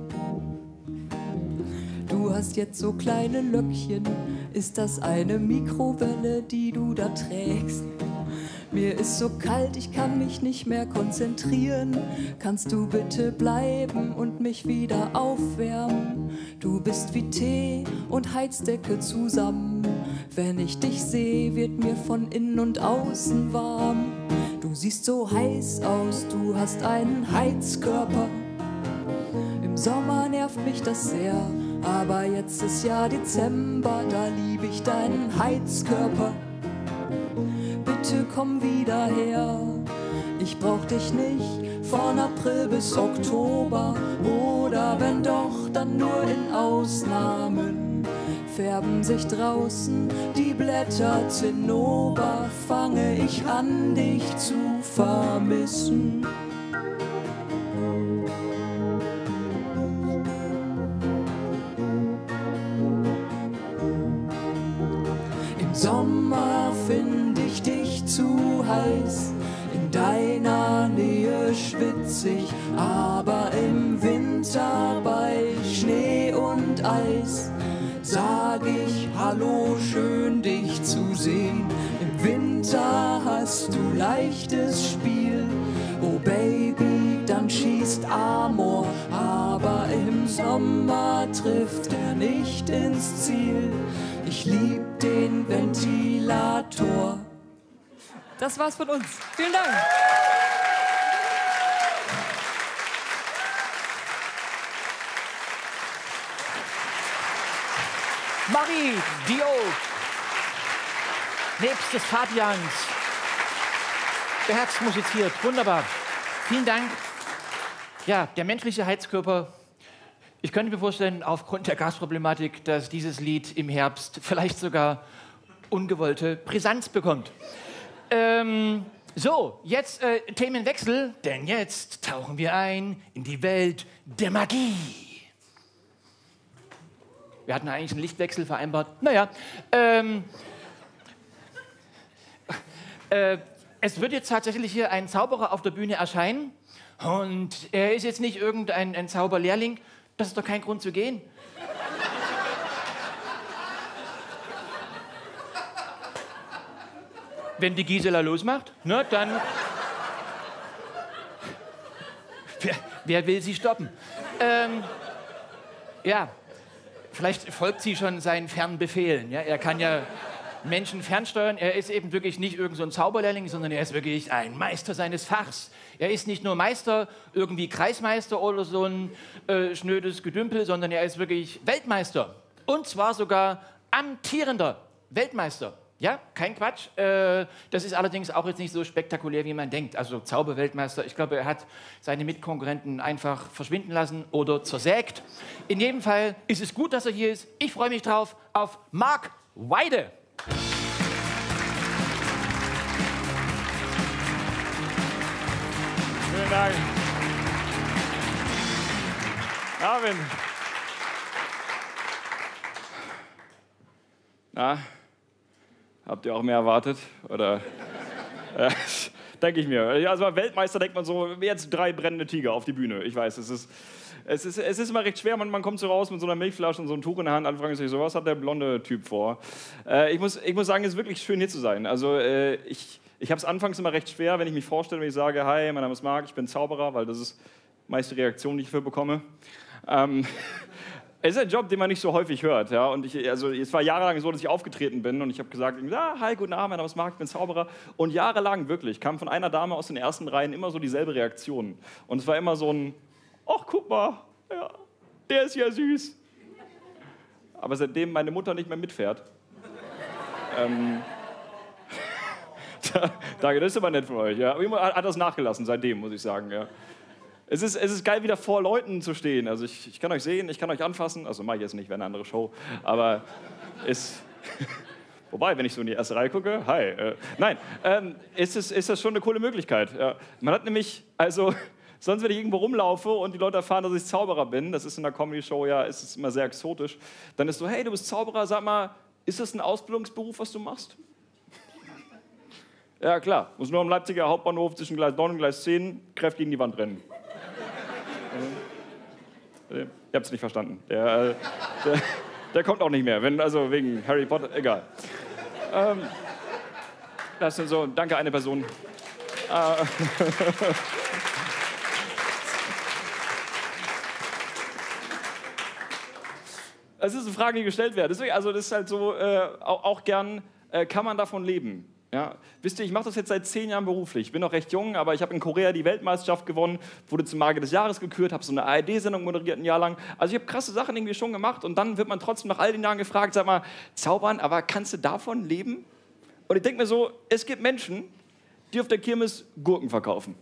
Du hast jetzt so kleine Löckchen. Ist das eine Mikrowelle, die du da trägst? Mir ist so kalt, ich kann mich nicht mehr konzentrieren. Kannst du bitte bleiben und mich wieder aufwärmen? Du bist wie Tee und Heizdecke zusammen. Wenn ich dich sehe, wird mir von innen und außen warm. Du siehst so heiß aus, du hast einen Heizkörper. Im Sommer nervt mich das sehr, aber jetzt ist ja Dezember, da liebe ich deinen Heizkörper. Bitte komm wieder her, ich brauch dich nicht von April bis Oktober. Oder wenn doch, dann nur in Ausnahmen. Färben sich draußen die Blätter Zinnober, fange ich an, dich zu vermissen. Im Sommer find ich dich zu heiß, in deiner Nähe schwitz ich, aber im Winter bei Schnee und Eis sag ich hallo, schön dich zu sehen. Im Winter hast du leichtes Spiel, oh Baby, dann schießt Amor, aber im Sommer trifft er nicht ins Ziel. Ich lieb den Ventilator. Das war's von uns. Vielen Dank. Marie Dio, nebst des Fabians, beherzt musiziert, wunderbar. Vielen Dank. Ja, der menschliche Heizkörper. Ich könnte mir vorstellen, aufgrund der Gasproblematik, dass dieses Lied im Herbst vielleicht sogar ungewollte Brisanz bekommt. So, jetzt Themenwechsel, denn jetzt tauchen wir ein in die Welt der Magie. Wir hatten eigentlich einen Lichtwechsel vereinbart. Naja, es wird jetzt tatsächlich hier ein Zauberer auf der Bühne erscheinen. Und er ist jetzt nicht irgendein Zauberlehrling. Das ist doch kein Grund zu gehen. Wenn die Gisela losmacht, ne, dann... Wer will sie stoppen? Ja, vielleicht folgt sie schon seinen fernen Befehlen. Ja? Er kann ja Menschen fernsteuern. Er ist eben wirklich nicht irgend so ein Zauberlehrling, sondern er ist wirklich ein Meister seines Fachs. Er ist nicht nur Meister, irgendwie Kreismeister oder so ein schnödes Gedümpel, sondern er ist wirklich Weltmeister. Und zwar sogar amtierender Weltmeister. Ja, kein Quatsch. Das ist allerdings auch jetzt nicht so spektakulär, wie man denkt. Also Zauberweltmeister, ich glaube, er hat seine Mitkonkurrenten einfach verschwinden lassen oder zersägt. In jedem Fall ist es gut, dass er hier ist. Ich freue mich drauf auf Mark Weide. Vielen Dank. Marvin. Na? Habt ihr auch mehr erwartet? Oder? Denke ich mir. Also bei Weltmeister denkt man so, jetzt 3 brennende Tiger auf die Bühne. Ich weiß, es ist immer recht schwer. Man kommt so raus mit so einer Milchflasche und so einem Tuch in der Hand. Alle fragen sich so, was hat der blonde Typ vor? Ich muss sagen, es ist wirklich schön, hier zu sein. Also ich habe es anfangs immer recht schwer, wenn ich mich vorstelle, wenn ich sage, hi, mein Name ist Marc, ich bin Zauberer, weil das ist meist die Reaktion, die ich dafür bekomme. Es ist ein Job, den man nicht so häufig hört. Ja? Und es war jahrelang so, dass ich aufgetreten bin und ich habe gesagt, hi, guten Abend, mein Name ist Marc, ich bin Zauberer. Und jahrelang wirklich kam von einer Dame aus den ersten Reihen immer so dieselbe Reaktion. Und es war immer so ein, ach, guck mal, ja, der ist ja süß. Aber seitdem meine Mutter nicht mehr mitfährt, danke, das ist aber nett von euch. Ja. Hat das nachgelassen seitdem, muss ich sagen. Ja. Es ist geil, wieder vor Leuten zu stehen. Also ich kann euch sehen, ich kann euch anfassen. Also mache ich jetzt nicht, wäre eine andere Show. Aber wobei, wenn ich so in die erste Reihe gucke, hi. Nein, ist das schon eine coole Möglichkeit. Ja. Man hat nämlich, also sonst, wenn ich irgendwo rumlaufe und die Leute erfahren, dass ich Zauberer bin, das ist in der Comedy-Show ja, ist es immer sehr exotisch, dann ist so, hey, du bist Zauberer, sag mal, ist das ein Ausbildungsberuf, was du machst? Ja, klar. Muss nur am Leipziger Hauptbahnhof zwischen Gleis 9 und Gleis 10 kräftig gegen die Wand rennen. Ihr habt es nicht verstanden. Der kommt auch nicht mehr, also wegen Harry Potter, egal. Das sind so, danke eine Person. Es ist eine Frage, die gestellt wird. Deswegen, also das ist halt so, auch gern, kann man davon leben? Ja, wisst ihr, ich mache das jetzt seit 10 Jahren beruflich. Ich bin noch recht jung, aber ich habe in Korea die Weltmeisterschaft gewonnen, wurde zum Magier des Jahres gekürt, habe so eine ARD-Sendung moderiert ein Jahr lang. Also ich habe krasse Sachen irgendwie schon gemacht und dann wird man trotzdem nach all den Jahren gefragt, sag mal, zaubern, aber kannst du davon leben? Und ich denke mir so, es gibt Menschen, die auf der Kirmes Gurken verkaufen.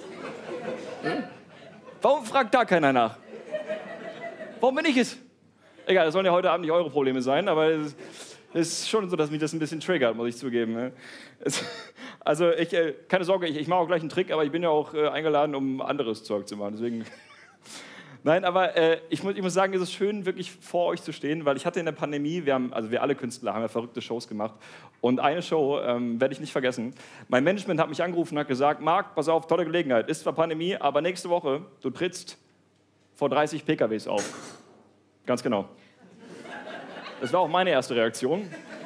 Warum fragt da keiner nach? Warum bin ich es? Egal, das sollen ja heute Abend nicht eure Probleme sein, aber es ist schon so, dass mich das ein bisschen triggert, muss ich zugeben. Ne? Also, keine Sorge, ich mache auch gleich einen Trick, aber ich bin ja auch eingeladen, um anderes Zeug zu machen. Deswegen. Nein, aber ich muss sagen, es ist schön, wirklich vor euch zu stehen, weil ich hatte in der Pandemie, wir alle Künstler haben ja verrückte Shows gemacht. Und eine Show werde ich nicht vergessen. Mein Management hat mich angerufen und hat gesagt, Marc, pass auf, tolle Gelegenheit, ist zwar Pandemie, aber nächste Woche, du trittst vor 30 PKWs auf. Ganz genau. Das war auch meine erste Reaktion.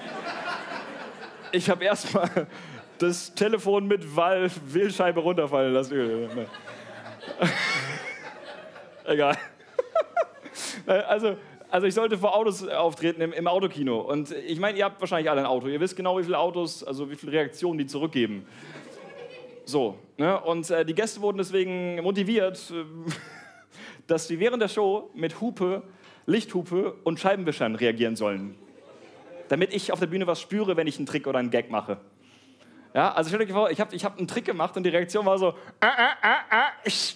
Ich habe erstmal das Telefon mit Wählscheibe runterfallen lassen. Egal. Also ich sollte vor Autos auftreten im Autokino. Und ich meine, ihr habt wahrscheinlich alle ein Auto. Ihr wisst genau, wie viele Autos, also wie viele Reaktionen die zurückgeben. So, ne? Und die Gäste wurden deswegen motiviert, dass sie während der Show mit Hupe, Lichthupe und Scheibenwischern reagieren sollen. Damit ich auf der Bühne was spüre, wenn ich einen Trick oder einen Gag mache. Ja, also stellt euch vor, ich hab einen Trick gemacht und die Reaktion war so...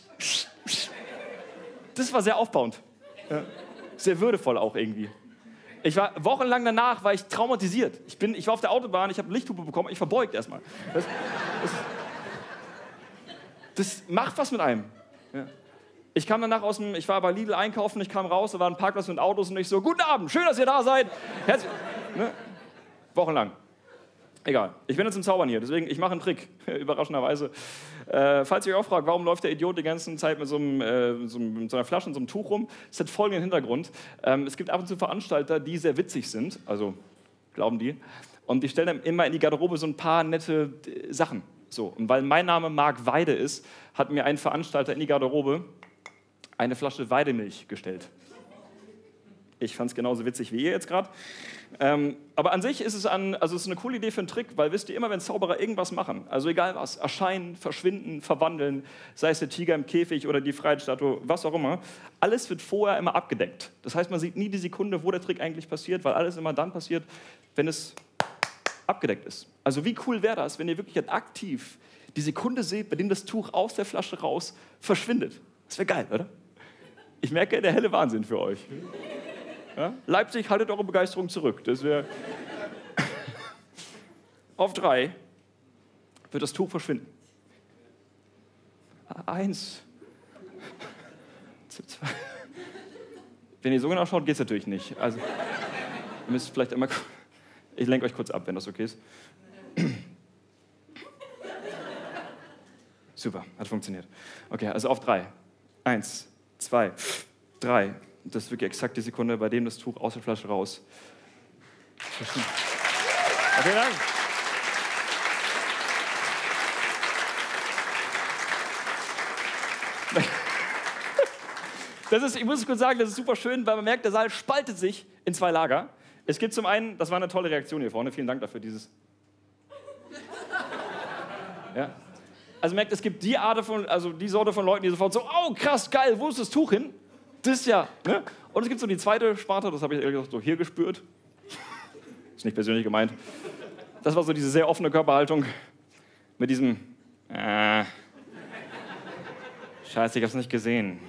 Das war sehr aufbauend. Ja. Sehr würdevoll auch irgendwie. Ich war wochenlang danach war ich traumatisiert. Ich war auf der Autobahn, ich habe Lichthupe bekommen, ich verbeugt erstmal. Das macht was mit einem. Ja. Ich kam danach ich war bei Lidl einkaufen, ich kam raus, da war ein Parkplatz mit Autos und ich so, guten Abend, schön, dass ihr da seid. Ne? Wochenlang. Egal, ich bin jetzt im Zaubern hier, deswegen, ich mache einen Trick, überraschenderweise. Falls ihr euch auch fragt, warum läuft der Idiot die ganze Zeit mit so einer Flasche und so einem Tuch rum, das hat folgenden Hintergrund. Es gibt ab und zu Veranstalter, die sehr witzig sind, also glauben die, und die stellen dann immer in die Garderobe so ein paar nette Sachen. So. Und weil mein Name Marc Weide ist, hat mir ein Veranstalter in die Garderobe eine Flasche Weidemilch gestellt. Ich fand es genauso witzig wie ihr jetzt gerade. Aber an sich ist es eine coole Idee für einen Trick, weil wisst ihr immer, wenn Zauberer irgendwas machen, also egal was, erscheinen, verschwinden, verwandeln, sei es der Tiger im Käfig oder die Freiheitsstatue, was auch immer, alles wird vorher immer abgedeckt. Das heißt, man sieht nie die Sekunde, wo der Trick eigentlich passiert, weil alles immer dann passiert, wenn es abgedeckt ist. Also wie cool wäre das, wenn ihr wirklich aktiv die Sekunde seht, bei dem das Tuch aus der Flasche raus verschwindet. Das wäre geil, oder? Ich merke, der helle Wahnsinn für euch. Ja? Leipzig, haltet eure Begeisterung zurück. Das wäre... Auf 3 wird das Tuch verschwinden. 1. 2. Wenn ihr so genau schaut, geht es natürlich nicht. Also, ihr müsst vielleicht einmal... Ich lenke euch kurz ab, wenn das okay ist. Super, hat funktioniert. Okay, also auf 3. 1, 2, 3. Das ist wirklich exakt die Sekunde, bei dem das Tuch aus der Flasche raus. Vielen Dank. Ich muss kurz sagen, das ist super schön, weil man merkt, der Saal spaltet sich in 2 Lager. Es gibt zum einen, das war eine tolle Reaktion hier vorne, vielen Dank dafür, dieses... Ja. Also merkt, es gibt die Sorte von Leuten, die sofort so, oh krass, geil, wo ist das Tuch hin? Das ist ja, ne? Und es gibt so die zweite Sparte, das habe ich ehrlich gesagt so hier gespürt. Ist nicht persönlich gemeint. Das war so diese sehr offene Körperhaltung mit diesem, Scheiße, ich hab's nicht gesehen.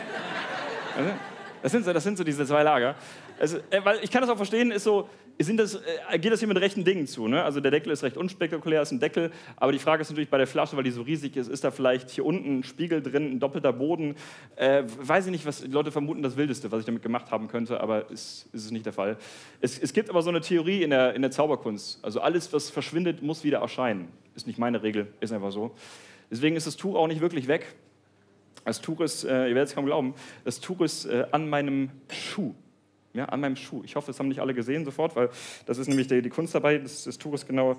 Das sind so diese 2 Lager. Also, weil ich kann das auch verstehen, geht das hier mit rechten Dingen zu. Ne? Also der Deckel ist recht unspektakulär, ist ein Deckel, aber die Frage ist natürlich bei der Flasche, weil die so riesig ist da vielleicht hier unten ein Spiegel drin, ein doppelter Boden. Weiß ich nicht, was die Leute vermuten, das Wildeste, was ich damit gemacht haben könnte, aber ist es nicht der Fall. Es gibt aber so eine Theorie in der Zauberkunst. Also alles, was verschwindet, muss wieder erscheinen. Ist nicht meine Regel, ist einfach so. Deswegen ist das Tuch auch nicht wirklich weg. Das Tuch ist, ihr werdet es kaum glauben, das Tuch ist an meinem Schuh. Ja, an meinem Schuh. Ich hoffe, das haben nicht alle gesehen sofort, weil das ist nämlich die Kunst dabei. Das Tuch ist genau...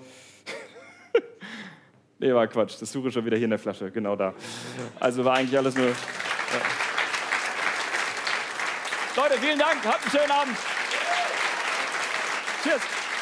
Nee, war Quatsch. Das Tuch ist schon wieder hier in der Flasche, genau da. Also war eigentlich alles nur... Ja. Leute, vielen Dank. Habt einen schönen Abend. Cheers.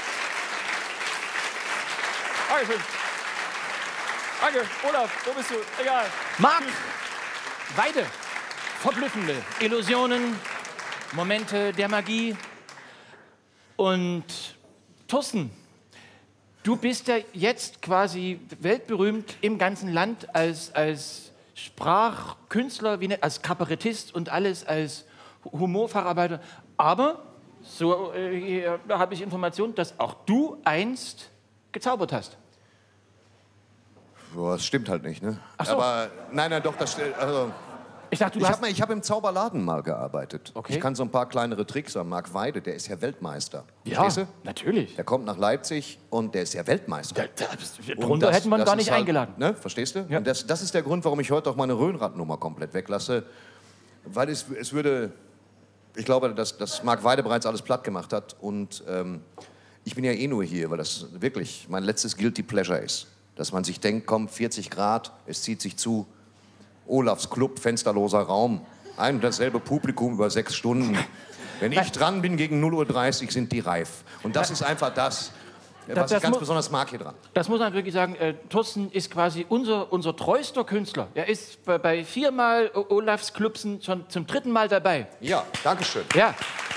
Dankeschön. Danke. Olaf, wo bist du? Egal. Marc Weide. Verblüffende Illusionen, Momente der Magie. Und Thorsten, du bist ja jetzt quasi weltberühmt im ganzen Land als Sprachkünstler, als Kabarettist und alles als Humorfacharbeiter. Aber, so da habe ich Informationen, dass auch du einst gezaubert hast. Boah, das stimmt halt nicht, ne? Ach so. Aber nein, doch, das stimmt. Also, Ich dachte, ich habe im Zauberladen mal gearbeitet. Okay. Ich kann so ein paar kleinere Tricks an. Marc Weide, der ist ja Weltmeister. Ja, Verstehst du? natürlich. Der kommt nach Leipzig und der ist ja Weltmeister. Drunter hätten wir ihn gar nicht eingeladen. Ne? Verstehst du? Ja. Und das ist der Grund, warum ich heute auch meine Röhnrad-Nummer komplett weglasse. Weil es würde... Ich glaube, dass Marc Weide bereits alles platt gemacht hat. Und ich bin ja eh nur hier, weil das wirklich mein letztes Guilty Pleasure ist. Dass man sich denkt, komm, 40 Grad, es zieht sich zu. Olafs Club, fensterloser Raum. Ein und dasselbe Publikum über 6 Stunden. Wenn ich dran bin gegen 0:30 Uhr, sind die reif. Und das ist einfach das, was ich ganz besonders mag hier dran. Das muss man wirklich sagen. Thorsten ist quasi unser treuester Künstler. Er ist bei 4-mal Olafs Clubsen schon zum 3. Mal dabei. Ja, danke schön. Ja.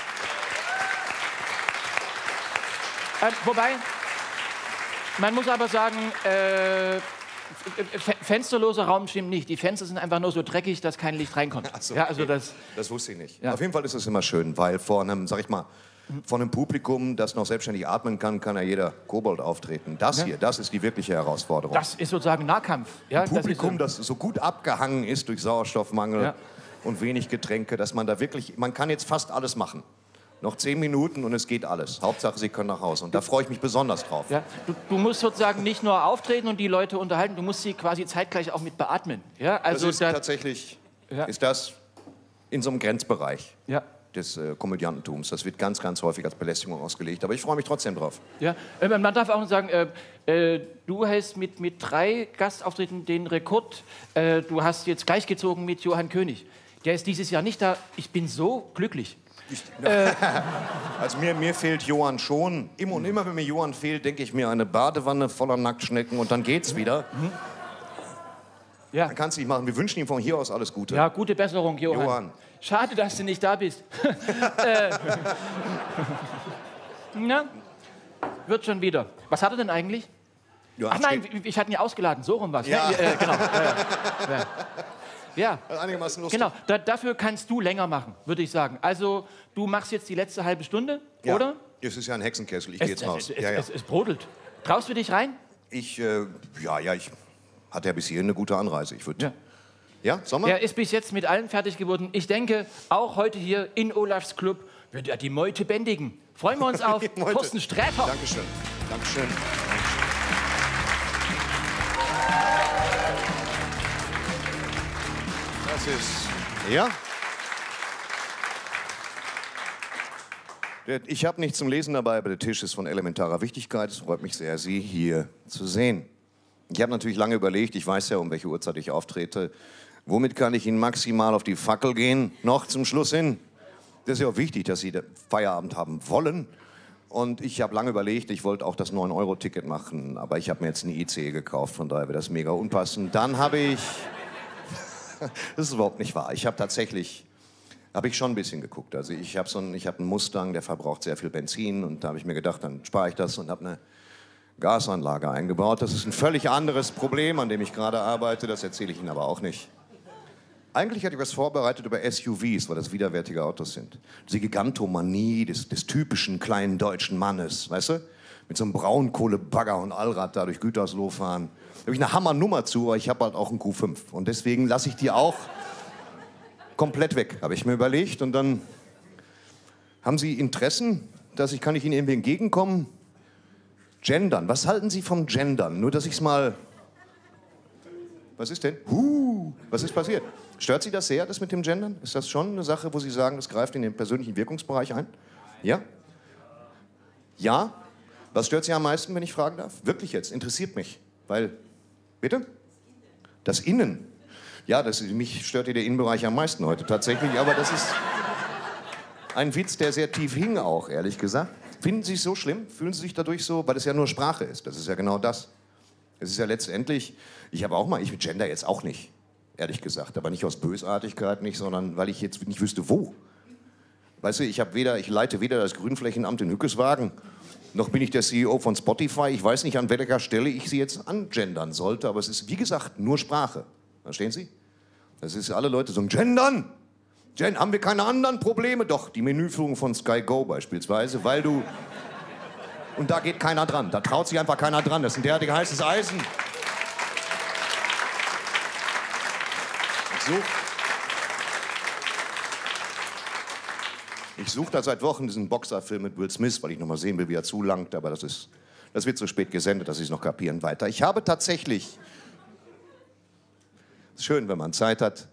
Wobei, man muss aber sagen, fensterloser Raum stimmt nicht. Die Fenster sind einfach nur so dreckig, dass kein Licht reinkommt. Ach so, ja, also okay. das wusste ich nicht. Ja. Auf jeden Fall ist es immer schön, weil vor einem, sag ich mal, Von einem Publikum, das noch selbstständig atmen kann, kann ja jeder Kobold auftreten. Das hier, das ist die wirkliche Herausforderung. Das ist sozusagen Nahkampf. Ja, Ein Publikum, das das so gut abgehangen ist durch Sauerstoffmangel und wenig Getränke, dass man da wirklich, man kann jetzt fast alles machen. Noch 10 Minuten und es geht alles. Hauptsache, Sie können nach Hause. Und da freue ich mich besonders drauf. ja, du musst sozusagen nicht nur auftreten und die Leute unterhalten, du musst sie quasi zeitgleich auch mit beatmen. Ja, also Das ist tatsächlich, ist das in so einem Grenzbereich des Komödiantentums. Das wird ganz, ganz häufig als Belästigung ausgelegt. Aber ich freue mich trotzdem drauf. ja, man darf auch sagen, du hältst mit 3 Gastauftritten den Rekord. Du hast jetzt gleichgezogen mit Johann König. Der ist dieses Jahr nicht da. Ich bin so glücklich. Also mir fehlt Johann schon. Immer und immer, wenn mir Johann fehlt, denke ich mir eine Badewanne voller Nacktschnecken und dann geht's wieder. Ja. Dann kannst du nicht machen. Wir wünschen ihm von hier aus alles Gute. Ja, gute Besserung, Johann. Johann. Schade, dass du nicht da bist. Na, wird schon wieder. Was hat er denn eigentlich? Johann Ach nein, steht- ich hatte ihn ja ausgeladen, so rum was. Ja. Ne? Genau. Ja. einigermaßen lustig. Genau, dafür kannst du länger machen, würde ich sagen. Also, du machst jetzt die letzte halbe Stunde, Ja. oder? Es ist ja ein Hexenkessel. Ich gehe jetzt raus. Es brodelt. Traust du dich rein? Ich hatte ja bis hierhin eine gute Anreise. Ich würde. Ja, Sommer? Er ist bis jetzt mit allem fertig geworden. Ich denke, auch heute hier in Olafs Club wird er die Meute bändigen. Freuen wir uns auf Meute. Thorsten Sträter. Dankeschön. Dankeschön. Das ist. Ja? Ich habe nichts zum Lesen dabei, aber der Tisch ist von elementarer Wichtigkeit. Es freut mich sehr, Sie hier zu sehen. Ich habe natürlich lange überlegt, ich weiß ja, um welche Uhrzeit ich auftrete. Womit kann ich Ihnen maximal auf die Fackel gehen? Noch zum Schluss hin. Das ist ja auch wichtig, dass Sie Feierabend haben wollen. Und ich habe lange überlegt, ich wollte auch das 9-Euro-Ticket machen, aber ich habe mir jetzt eine ICE gekauft, von daher wäre das mega unpassend. Dann habe ich... Das ist überhaupt nicht wahr. Ich habe tatsächlich... Habe ich schon ein bisschen geguckt. Also ich habe einen Mustang, der verbraucht sehr viel Benzin. Und da habe ich mir gedacht, dann spare ich das und habe eine Gasanlage eingebaut. Das ist ein völlig anderes Problem, an dem ich gerade arbeite. Das erzähle ich Ihnen aber auch nicht. Eigentlich hatte ich was vorbereitet über SUVs, weil das widerwärtige Autos sind. Die Gigantomanie des typischen kleinen deutschen Mannes, weißt du? Mit so einem Braunkohlebagger und Allrad da durch Gütersloh fahren. Da habe ich eine Hammernummer zu, aber ich habe halt auch einen Q5. Und deswegen lasse ich die auch komplett weg, habe ich mir überlegt. Und dann haben Sie Interessen, kann ich Ihnen irgendwie entgegenkommen? Gendern. Was halten Sie vom Gendern? Nur, dass ich es mal... Was ist denn? Was ist passiert? Stört Sie das sehr, das mit dem Gendern? Ist das schon eine Sache, wo Sie sagen, das greift in den persönlichen Wirkungsbereich ein? Ja? Ja? Was stört Sie am meisten, wenn ich fragen darf? Wirklich jetzt, interessiert mich. Weil, bitte? Das Innen. Ja, mich stört der Innenbereich am meisten heute tatsächlich, aber das ist ein Witz, der sehr tief hing auch, ehrlich gesagt. Finden Sie es so schlimm? Fühlen Sie sich dadurch so? Weil es ja nur Sprache ist. Das ist ja genau das. Es ist ja letztendlich, ich gender jetzt auch nicht, ehrlich gesagt. Aber nicht aus Bösartigkeit nicht, sondern weil ich jetzt nicht wüsste, wo. Weißt du, ich leite weder das Grünflächenamt in Hückeswagen, noch bin ich der CEO von Spotify. Ich weiß nicht, an welcher Stelle ich Sie jetzt angendern sollte, aber es ist, wie gesagt, nur Sprache. Verstehen Sie? Das ist alle Leute so, gendern! Haben wir keine anderen Probleme? Doch, die Menüführung von Sky Go beispielsweise, weil du... Und da geht keiner dran, da traut sich einfach keiner dran. Das ist ein derartig heißes Eisen. Ich suche da seit Wochen diesen Boxerfilm mit Will Smith, weil ich noch mal sehen will, wie er zulangt, aber das wird so spät gesendet, dass ich es noch kapieren weiter. Ich habe tatsächlich... Ist schön, wenn man Zeit hat.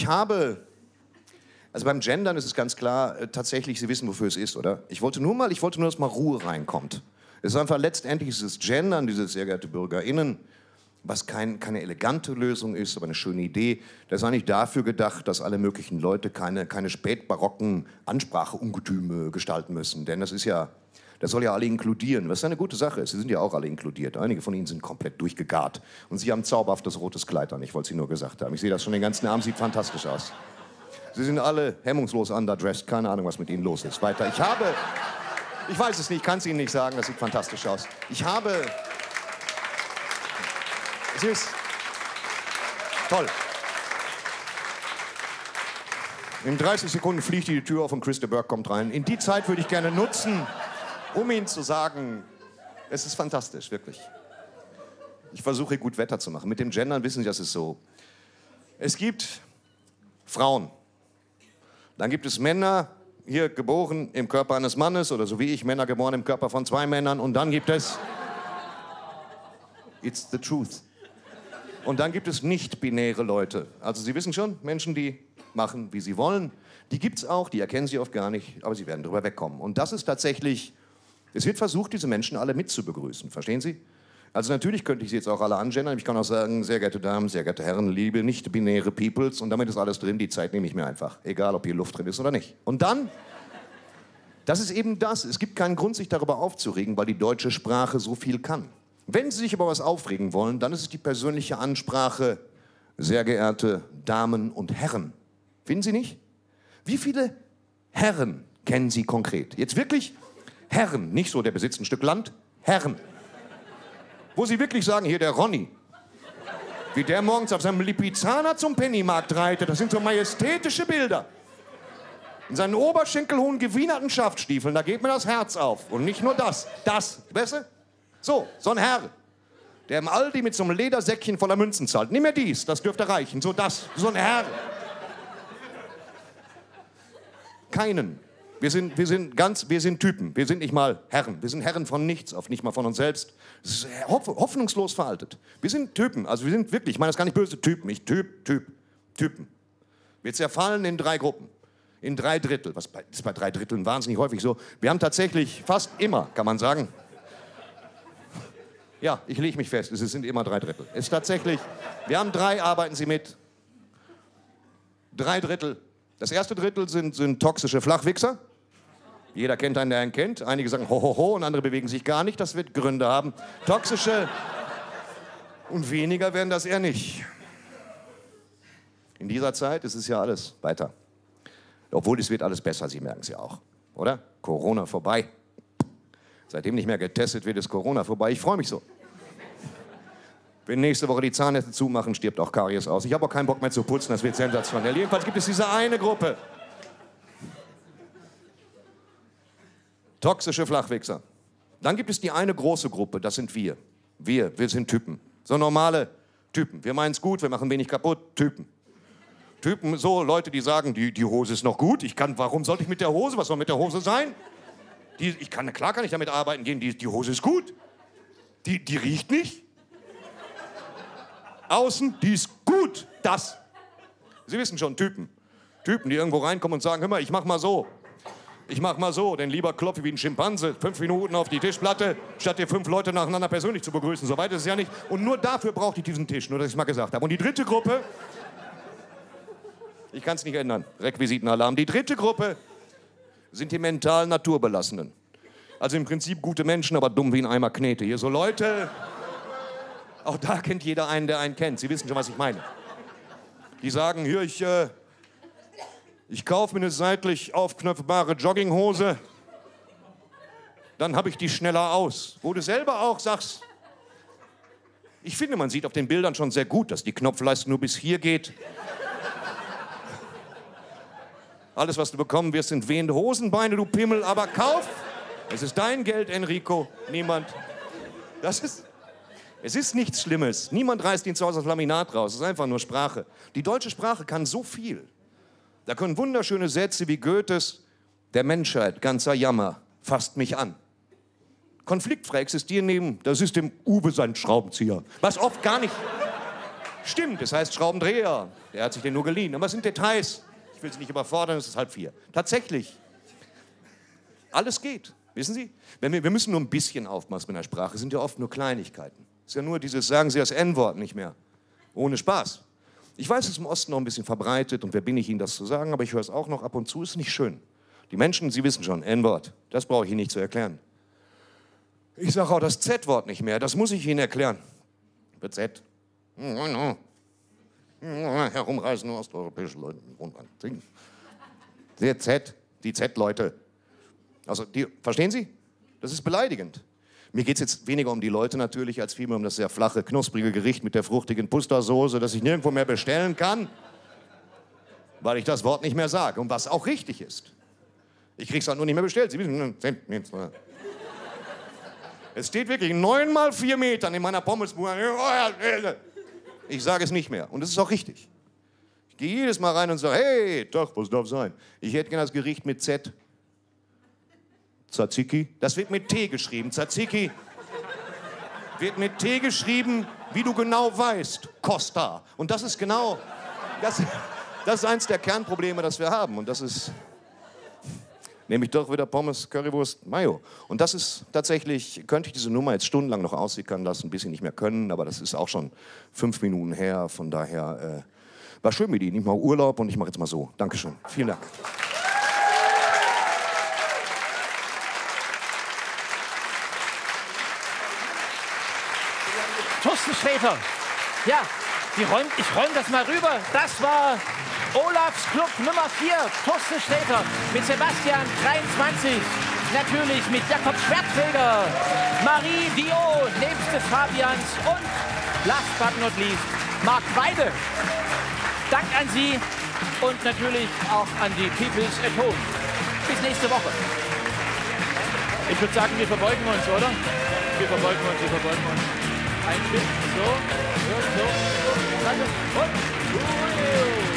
Also beim Gendern ist es ganz klar, tatsächlich, Sie wissen, wofür es ist, oder? Ich wollte nur, dass mal Ruhe reinkommt. Es ist einfach letztendlich dieses Gendern, dieses sehr geehrte BürgerInnen, was keine elegante Lösung ist, aber eine schöne Idee. Das ist eigentlich dafür gedacht, dass alle möglichen Leute keine spätbarocken Anspracheungetüme gestalten müssen. Denn das soll ja alle inkludieren, was eine gute Sache ist. Sie sind ja auch alle inkludiert. Einige von Ihnen sind komplett durchgegart. Und Sie haben ein zauberhaftes rotes Kleid an. Ich wollte es Ihnen nur gesagt haben. Ich sehe das schon den ganzen Abend, sieht fantastisch aus. Sie sind alle hemmungslos underdressed. Keine Ahnung, was mit Ihnen los ist. Weiter. Ich weiß es nicht, kann es Ihnen nicht sagen. Das sieht fantastisch aus. Es ist toll. In 30 Sekunden fliegt die Tür auf und Chris de Burgh kommt rein. In die Zeit würde ich gerne nutzen, um Ihnen zu sagen, es ist fantastisch, wirklich. Ich versuche gut Wetter zu machen. Mit dem Gendern wissen Sie, das ist so. Es gibt Frauen. Dann gibt es Männer, hier geboren im Körper eines Mannes, oder so wie ich, Männer geboren im Körper von 2 Männern. Und dann gibt es... It's the truth. Und dann gibt es nicht-binäre Leute. Also Sie wissen schon, Menschen, die machen, wie sie wollen. Die gibt es auch, die erkennen Sie oft gar nicht, aber sie werden drüber wegkommen. Und das ist tatsächlich... Es wird versucht, diese Menschen alle mitzubegrüßen. Verstehen Sie? Also natürlich könnte ich sie jetzt auch alle angendern. Ich kann auch sagen, sehr geehrte Damen, sehr geehrte Herren, liebe nicht-binäre Peoples. Und damit ist alles drin. Die Zeit nehme ich mir einfach. Egal, ob hier Luft drin ist oder nicht. Und dann, das ist eben das. Es gibt keinen Grund, sich darüber aufzuregen, weil die deutsche Sprache so viel kann. Wenn Sie sich über was aufregen wollen, dann ist es die persönliche Ansprache, sehr geehrte Damen und Herren. Finden Sie nicht? Wie viele Herren kennen Sie konkret? Jetzt wirklich Herren, nicht so, der besitzt ein Stück Land, Herren. Wo Sie wirklich sagen, hier der Ronny, wie der morgens auf seinem Lipizzaner zum Pennymarkt reitet, das sind so majestätische Bilder. In seinen oberschenkelhohen, gewienerten Schaftstiefeln, da geht mir das Herz auf. Und nicht nur das, weißt du? So ein Herr, der im Aldi mit so einem Ledersäckchen voller Münzen zahlt. Nimm mir dies, das dürfte reichen, so ein Herr. Keinen. Wir sind Typen. Wir sind nicht mal Herren. Wir sind Herren von nichts, nicht mal von uns selbst. Das ist hoffnungslos veraltet. Wir sind Typen. Also wir sind wirklich, ich meine das gar nicht böse, Typen. Typen. Wir zerfallen in 3 Gruppen. In 3 Drittel. Das ist bei 3 Dritteln wahnsinnig häufig so. Wir haben tatsächlich fast immer, kann man sagen. Ja, ich lege mich fest, es sind immer 3 Drittel. Es ist tatsächlich, wir haben 3, arbeiten Sie mit. 3 Drittel. Das erste Drittel sind toxische Flachwichser. Jeder kennt einen, der einen kennt. Einige sagen ho, ho, ho und andere bewegen sich gar nicht. Das wird Gründe haben. Toxische und weniger werden das eher nicht. In dieser Zeit ist es ja alles weiter. Obwohl, es wird alles besser, Sie merken es ja auch. Oder? Corona vorbei. Seitdem nicht mehr getestet wird, ist Corona vorbei. Ich freue mich so. Wenn nächste Woche die Zahnärzte zumachen, stirbt auch Karies aus. Ich habe auch keinen Bock mehr zu putzen, das wird sensationell. Jedenfalls gibt es diese eine Gruppe. Toxische Flachwichser. Dann gibt es die eine große Gruppe, das sind wir. Wir sind Typen. So normale Typen. Wir meinen es gut, wir machen wenig kaputt. Typen. So Leute, die sagen, die Hose ist noch gut. Warum sollte ich mit der Hose? Was soll mit der Hose sein? Klar kann ich damit arbeiten gehen. Die Hose ist gut. Die riecht nicht. Außen, die ist gut. Das. Sie wissen schon, Typen. Typen, die irgendwo reinkommen und sagen, hör mal, ich mach mal so. Denn lieber klopfe ich wie ein Schimpanse 5 Minuten auf die Tischplatte, statt dir 5 Leute nacheinander persönlich zu begrüßen. So weit ist es ja nicht. Und nur dafür brauchte ich diesen Tisch, nur dass ich es mal gesagt habe. Und die dritte Gruppe, ich kann es nicht ändern, Requisitenalarm. Die dritte Gruppe sind die mental Naturbelassenen. Also im Prinzip gute Menschen, aber dumm wie ein Eimer Knete. Hier so Leute, auch da kennt jeder einen, der einen kennt. Sie wissen schon, was ich meine. Die sagen, hier, ich kaufe mir eine seitlich aufknöpfbare Jogginghose, dann habe ich die schneller aus. Wo du selber auch sagst, ich finde, man sieht auf den Bildern schon sehr gut, dass die Knopfleiste nur bis hier geht. Alles, was du bekommen wirst, sind wehende Hosenbeine, du Pimmel, aber kauf. Es ist dein Geld, Enrico, niemand. Es ist nichts Schlimmes. Niemand reißt ihn zu Hause aus Laminat raus. Es ist einfach nur Sprache. Die deutsche Sprache kann so viel. Da können wunderschöne Sätze wie Goethes, der Menschheit, ganzer Jammer, fasst mich an. Konfliktfrei existieren neben, das ist dem Uwe sein Schraubenzieher. Was oft gar nicht stimmt. Es heißt Schraubendreher. Der hat sich den nur geliehen. Aber es sind Details. Ich will Sie nicht überfordern, es ist 3:30. Tatsächlich. Alles geht. Wissen Sie? Wir müssen nur ein bisschen aufpassen mit der Sprache. Es sind ja oft nur Kleinigkeiten. Es ist ja nur dieses, sagen Sie das N-Wort nicht mehr. Ohne Spaß. Ich weiß, es ist im Osten noch ein bisschen verbreitet und wer bin ich Ihnen das zu sagen, aber ich höre es auch noch ab und zu, ist nicht schön. Die Menschen, Sie wissen schon, N-Wort, das brauche ich Ihnen nicht zu erklären. Ich sage auch das Z-Wort nicht mehr, das muss ich Ihnen erklären. Mit Z. Herumreisende osteuropäische Leute. Der Z, die Z-Leute. Also, verstehen Sie? Das ist beleidigend. Mir geht es jetzt weniger um die Leute natürlich, als vielmehr um das sehr flache, knusprige Gericht mit der fruchtigen Pustersoße, das ich nirgendwo mehr bestellen kann. weil ich das Wort nicht mehr sage und was auch richtig ist. Ich krieg's halt nur nicht mehr bestellt. Es steht wirklich 9 mal 4 Metern in meiner Pommesbude. Ich sage es nicht mehr und das ist auch richtig. Ich gehe jedes Mal rein und sage, hey, doch, was darf sein? Ich hätte gerne das Gericht mit Z. Tzatziki. Das wird mit T geschrieben. Tzatziki wird mit T geschrieben, wie du genau weißt. Costa. Und das ist genau, das ist eins der Kernprobleme, das wir haben. Und das ist, nämlich doch wieder Pommes, Currywurst, Mayo. Und das ist tatsächlich, könnte ich diese Nummer jetzt stundenlang noch aussickern lassen, bis sie nicht mehr können. Aber das ist auch schon 5 Minuten her. Von daher war schön mit Ihnen. Ich mache Urlaub und ich mache jetzt mal so. Dankeschön. Vielen Dank. Thorsten Sträter. Ja, ich räume das mal rüber. Das war Olafs Club Nummer 4, Thorsten Sträter mit Sebastian 23. Natürlich mit Jakob Schwertfeger, Marie Dio, nebst des Fabians und last but not least Marc Weide. Dank an Sie und natürlich auch an die Peoples at Home. Bis nächste Woche. Ich würde sagen, wir verbeugen uns, oder? Wir verbeugen uns. Ein Schritt, so, warte, und,